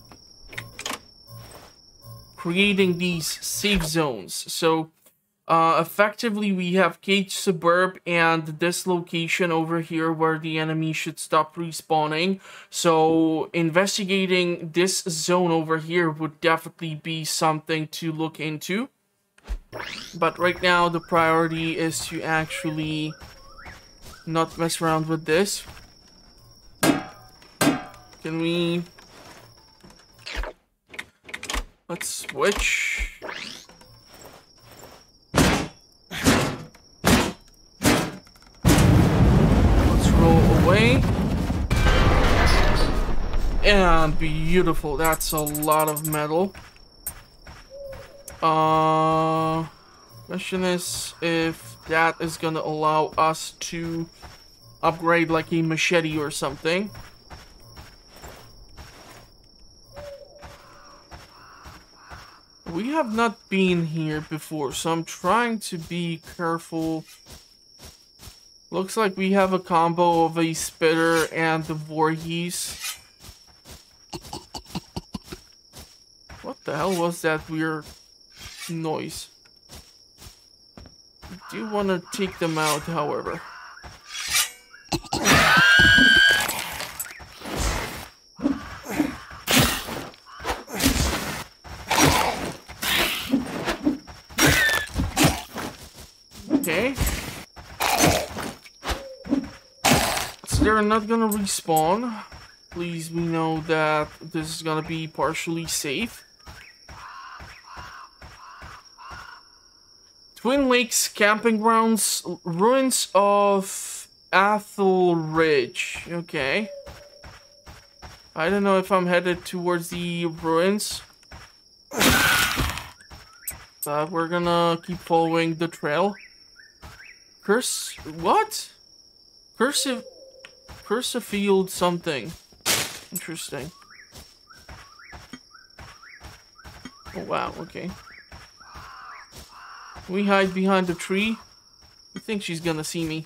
creating these safe zones. So Uh, effectively, we have Cage Suburb and this location over here where the enemy should stop respawning. So, investigating this zone over here would definitely be something to look into. But right now, the priority is to actually not mess around with this. Can we... Let's switch... Away. And beautiful. That's a lot of metal. Uh, question is if that is gonna allow us to upgrade like a machete or something. We have not been here before, so I'm trying to be careful. Looks like we have a combo of a spitter and the Voorhees. What the hell was that weird noise? I do want to take them out, however. Okay. They're not gonna respawn. Please, we know that this is gonna be partially safe. Twin Lakes Camping Grounds, ruins of Athel Ridge. Okay. I don't know if I'm headed towards the ruins. But we're gonna keep following the trail. Curse... What? Cursive... Cursive field something. Interesting. Oh wow, okay. We hide behind the tree. I think she's gonna see me.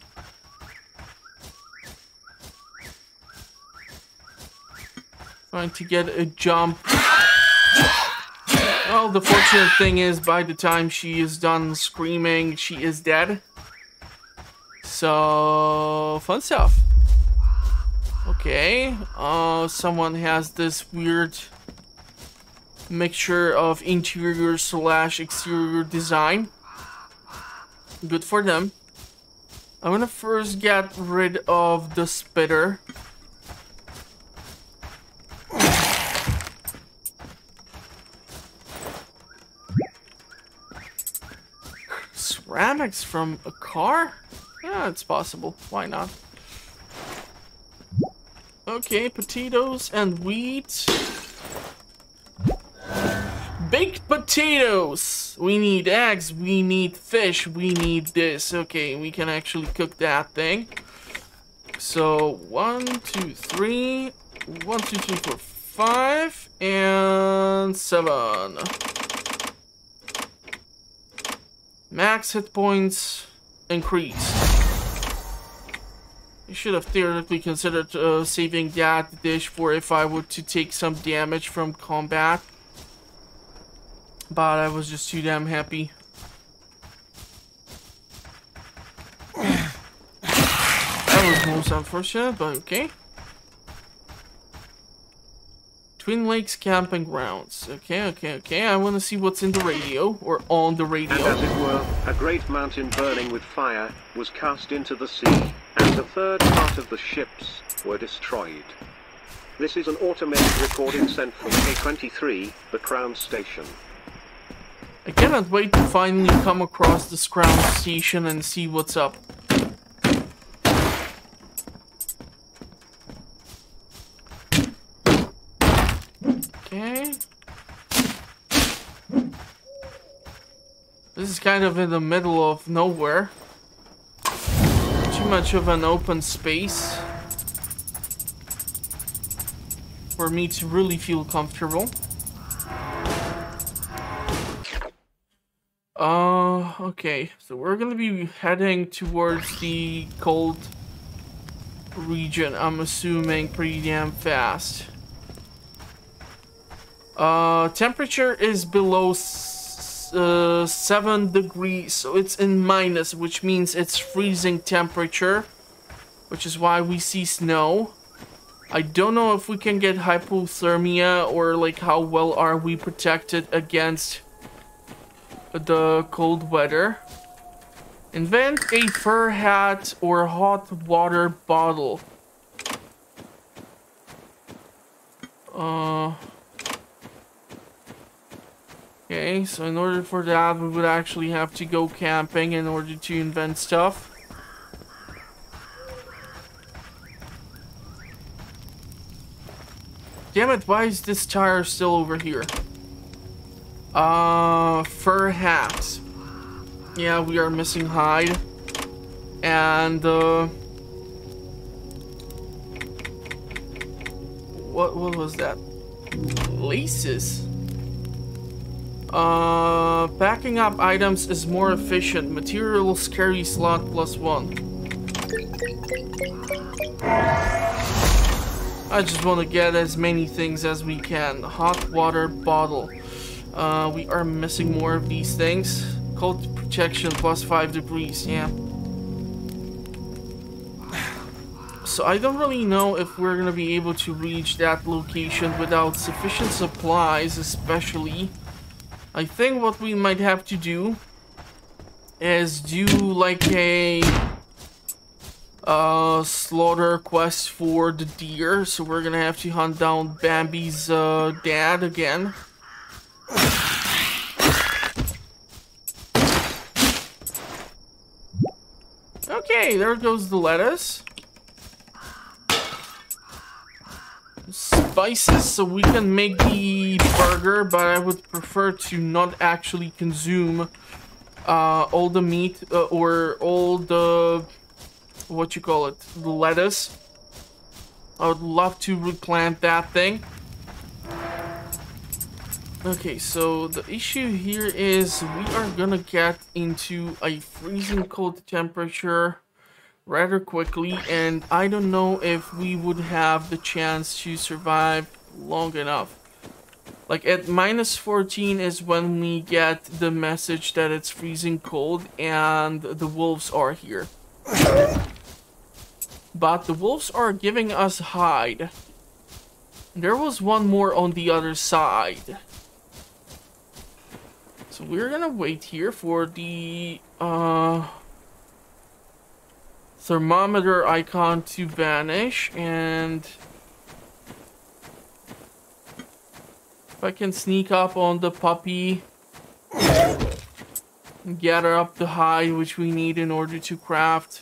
Trying to get a jump. Well, the fortunate thing is by the time she is done screaming, she is dead. So, fun stuff. Okay, uh, someone has this weird mixture of interior slash exterior design. Good for them. I'm gonna first get rid of the spitter. Ceramics from a car? Yeah, it's possible. Why not? Okay, potatoes and wheat. Baked potatoes! We need eggs, we need fish, we need this. Okay, we can actually cook that thing. So, one, two, three. One, two, three, four, five. And seven. Max hit points increased. I should have theoretically considered uh, saving that dish for if I were to take some damage from combat. But I was just too damn happy. That was most unfortunate, but okay. Twin Lakes Camping Grounds. Okay, okay, okay. I want to see what's in the radio, or on the radio. And as it were, a great mountain burning with fire was cast into the sea, and the third part of the ships were destroyed. This is an automated recording sent from K twenty-three, the Crown Station. I cannot wait to finally come across this ground station and see what's up. Okay. This is kind of in the middle of nowhere. Too much of an open space for me to really feel comfortable. Uh, okay, so we're gonna be heading towards the cold region, I'm assuming pretty damn fast. Uh, temperature is below uh, seven degrees, so it's in minus, which means it's freezing temperature, which is why we see snow. I don't know if we can get hypothermia, or like how well are we protected against the cold weather. Invent a fur hat or hot water bottle. Uh, okay, so in order for that, we would actually have to go camping in order to invent stuff. Damn it, why is this tire still over here? Uh, fur hat. Yeah, we are missing hide. And, uh... What, what was that? Laces. Uh, packing up items is more efficient. Materials carry slot plus one. I just want to get as many things as we can. Hot water bottle. Uh, we are missing more of these things. Cold protection plus five degrees, yeah. So I don't really know if we're gonna be able to reach that location without sufficient supplies, especially. I think what we might have to do is do like a uh, slaughter quest for the deer. So we're gonna have to hunt down Bambi's uh, dad again. Okay, there goes the lettuce. Spices, so we can make the burger, but I would prefer to not actually consume uh, all the meat uh, or all the, what you call it, the lettuce. I would love to replant that thing. Okay, so the issue here is we are gonna get into a freezing cold temperature rather quickly, and I don't know if we would have the chance to survive long enough. Like at minus fourteen is when we get the message that it's freezing cold and the wolves are here. But the wolves are giving us hide. There was one more on the other side. So we're gonna wait here for the uh, thermometer icon to vanish, and if I can sneak up on the puppy and gather up the hide which we need in order to craft.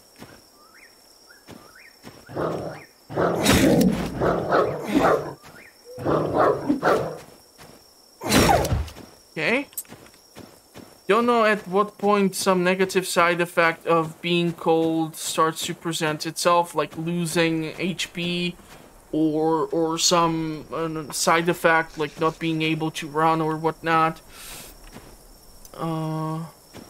Okay. Don't know at what point some negative side effect of being cold starts to present itself, like losing H P, or or some uh, side effect like not being able to run or whatnot. Uh,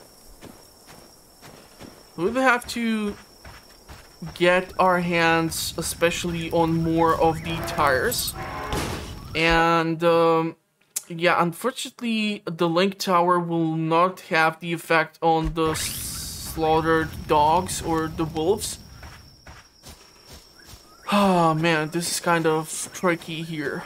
we would have to get our hands, especially on more of the tires, and. Um, Yeah, unfortunately, the Link Tower will not have the effect on the slaughtered dogs or the wolves. Oh man, this is kind of tricky here.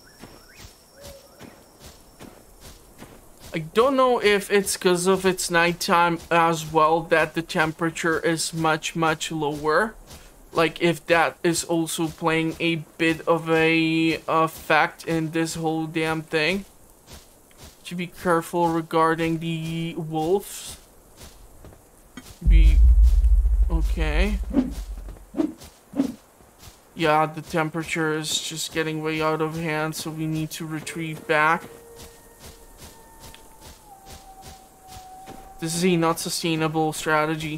I don't know if it's because of it's nighttime as well that the temperature is much, much lower. Like if that is also playing a bit of a effect in this whole damn thing. To be careful regarding the wolves. Be okay. Yeah, the temperature is just getting way out of hand, so we need to retrieve back. This is a not sustainable strategy.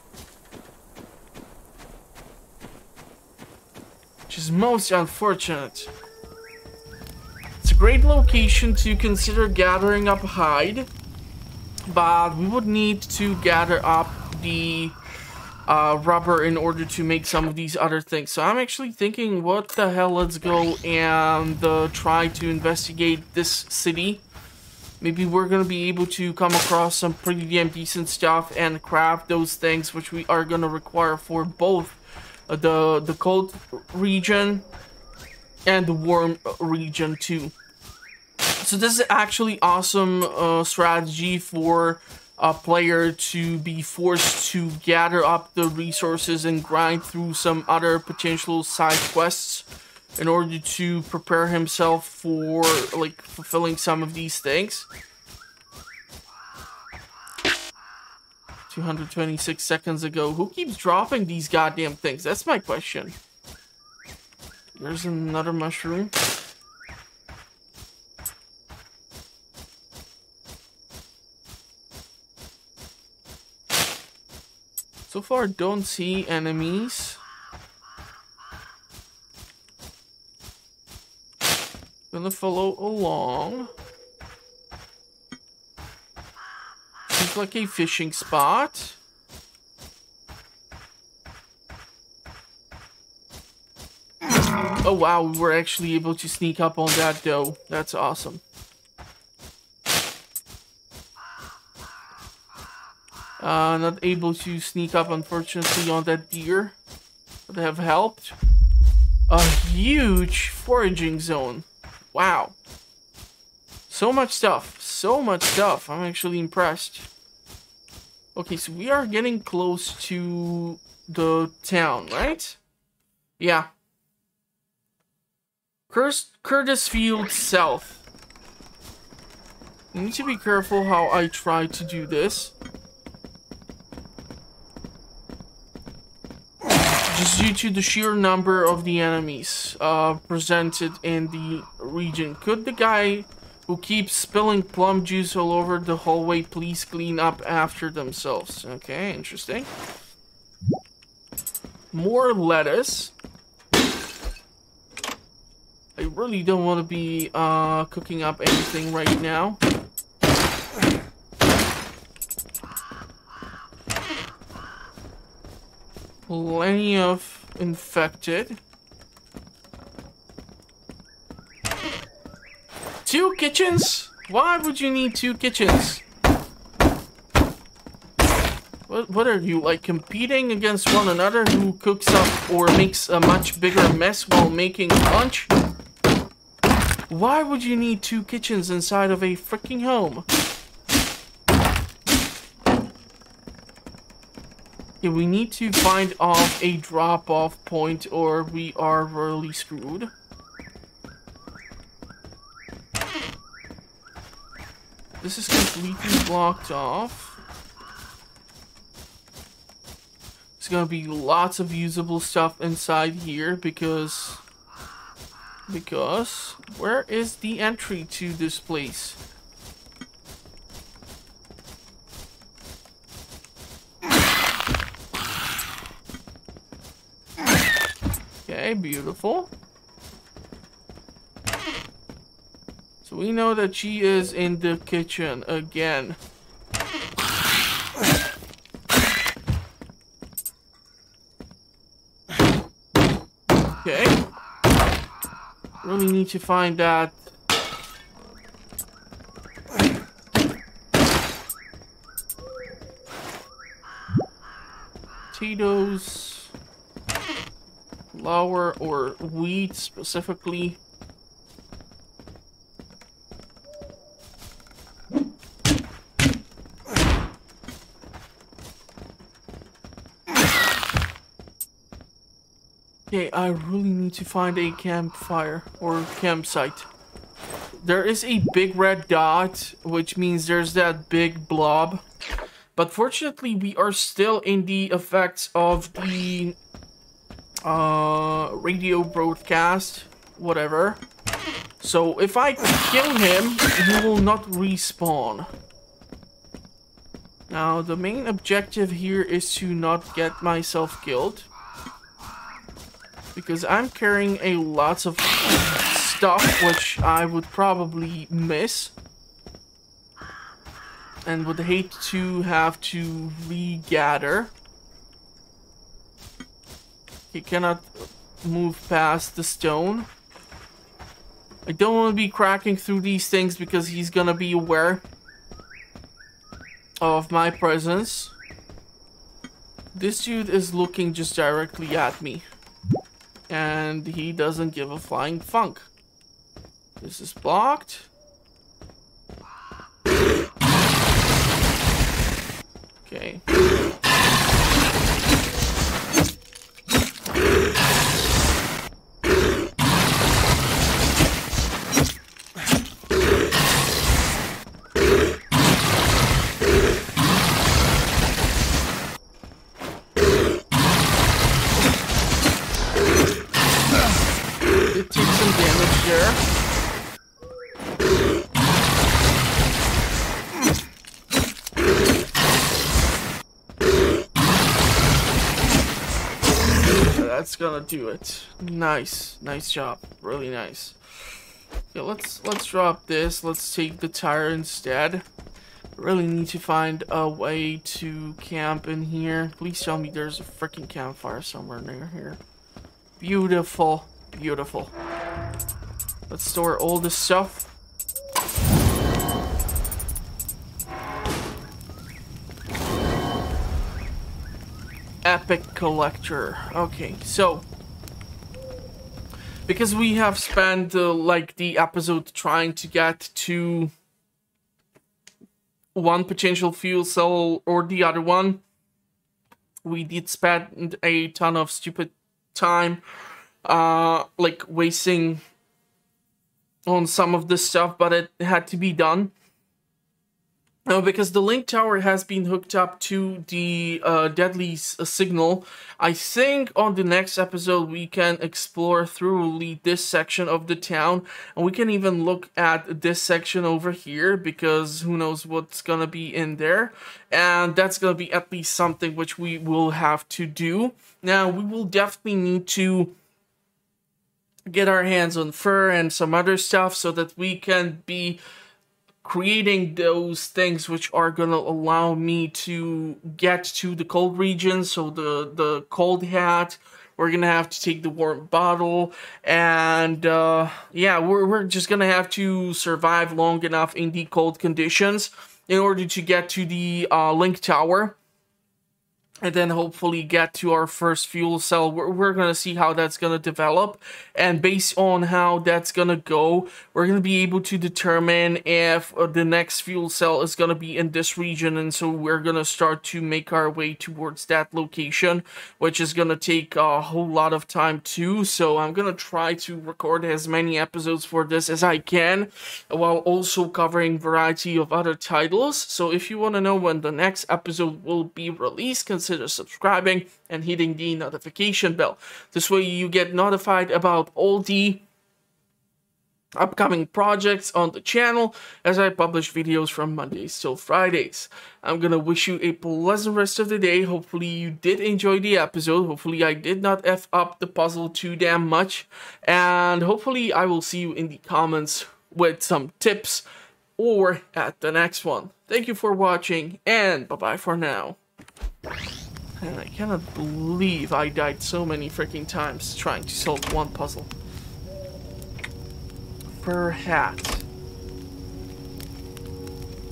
Which is most unfortunate. It's a great location to consider gathering up hide, but we would need to gather up the uh, rubber in order to make some of these other things. So I'm actually thinking, what the hell, let's go and uh, try to investigate this city. Maybe we're gonna be able to come across some pretty damn decent stuff and craft those things which we are gonna require for both uh, the, the cold region and the warm region too. So this is actually awesome uh, strategy for a player to be forced to gather up the resources and grind through some other potential side quests in order to prepare himself for like fulfilling some of these things. two hundred twenty-six seconds ago. Who keeps dropping these goddamn things? That's my question. There's another mushroom. So far, don't see enemies. Gonna follow along. Seems like a fishing spot. Oh wow, we were actually able to sneak up on that doe. That's awesome. Uh, not able to sneak up, unfortunately, on that deer. But have helped. A huge foraging zone. Wow. So much stuff. So much stuff. I'm actually impressed. Okay, so we are getting close to the town, right? Yeah. Curtis Field South. I need to be careful how I try to do this. Just due to the sheer number of the enemies uh, presented in the region. Could the guy who keeps spilling plum juice all over the hallway please clean up after themselves? Okay, interesting. More lettuce. I really don't want to be uh, cooking up anything right now. Plenty of infected. Two kitchens? Why would you need two kitchens? What, what are you, like, competing against one another? Who cooks up or makes a much bigger mess while making lunch? Why would you need two kitchens inside of a freaking home? Yeah, we need to find off a drop-off point or we are really screwed. This is completely blocked off. There's gonna be lots of usable stuff inside here because... Because... Where is the entry to this place? Okay, beautiful. So we know that she is in the kitchen again. Okay. Really need to find that. Potatoes. Flour or wheat specifically. Okay, I really need to find a campfire or campsite. there is a big red dot, which means there's that big blob. But fortunately, we are still in the effects of the uh, radio broadcast, whatever. So if I kill him, he will not respawn. Now, the main objective here is to not get myself killed. Because I'm carrying a lots of stuff which I would probably miss. And would hate to have to regather. He cannot move past the stone. I don't want to be cracking through these things because he's gonna be aware of my presence. This dude is looking just directly at me. And he doesn't give a flying funk. This is blocked. Okay. It takes some damage there. That's gonna do it. Nice, nice job. Really nice. Okay, let's let's drop this. Let's take the tire instead. Really need to find a way to camp in here. Please tell me there's a freaking campfire somewhere near here. Beautiful, beautiful. Let's store all this stuff. Epic collector. Okay, so because we have spent uh, like the episode trying to get to one potential fuel cell or the other one, we did spend a ton of stupid time uh like wasting on some of this stuff, but it had to be done. Uh, because the link tower has been hooked up to the uh, deadly s signal. I think on the next episode we can explore thoroughly this section of the town, and we can even look at this section over here, because who knows what's gonna be in there, and that's gonna be at least something which we will have to do. Now, we will definitely need to get our hands on fur and some other stuff so that we can be creating those things which are gonna allow me to get to the cold region. So the the cold hat, we're gonna have to take the warm bottle, and uh yeah, we're, we're just gonna have to survive long enough in the cold conditions in order to get to the uh link tower, and then hopefully get to our first fuel cell. We're, we're going to see how that's going to develop. And based on how that's going to go, we're going to be able to determine if uh, the next fuel cell is going to be in this region. And so we're going to start to make our way towards that location, which is going to take a whole lot of time too. So I'm going to try to record as many episodes for this as I can, while also covering variety of other titles. So if you want to know when the next episode will be released, consider Consider subscribing and hitting the notification bell. This way you get notified about all the upcoming projects on the channel as I publish videos from Mondays till Fridays. I'm gonna wish you a pleasant rest of the day. Hopefully you did enjoy the episode. Hopefully I did not F up the puzzle too damn much. And hopefully I will see you in the comments with some tips or at the next one. Thank you for watching, and bye-bye for now. And I cannot believe I died so many freaking times trying to solve one puzzle. Fur hat.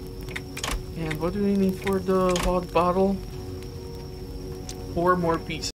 And what do we need for the hot bottle? Four more pieces.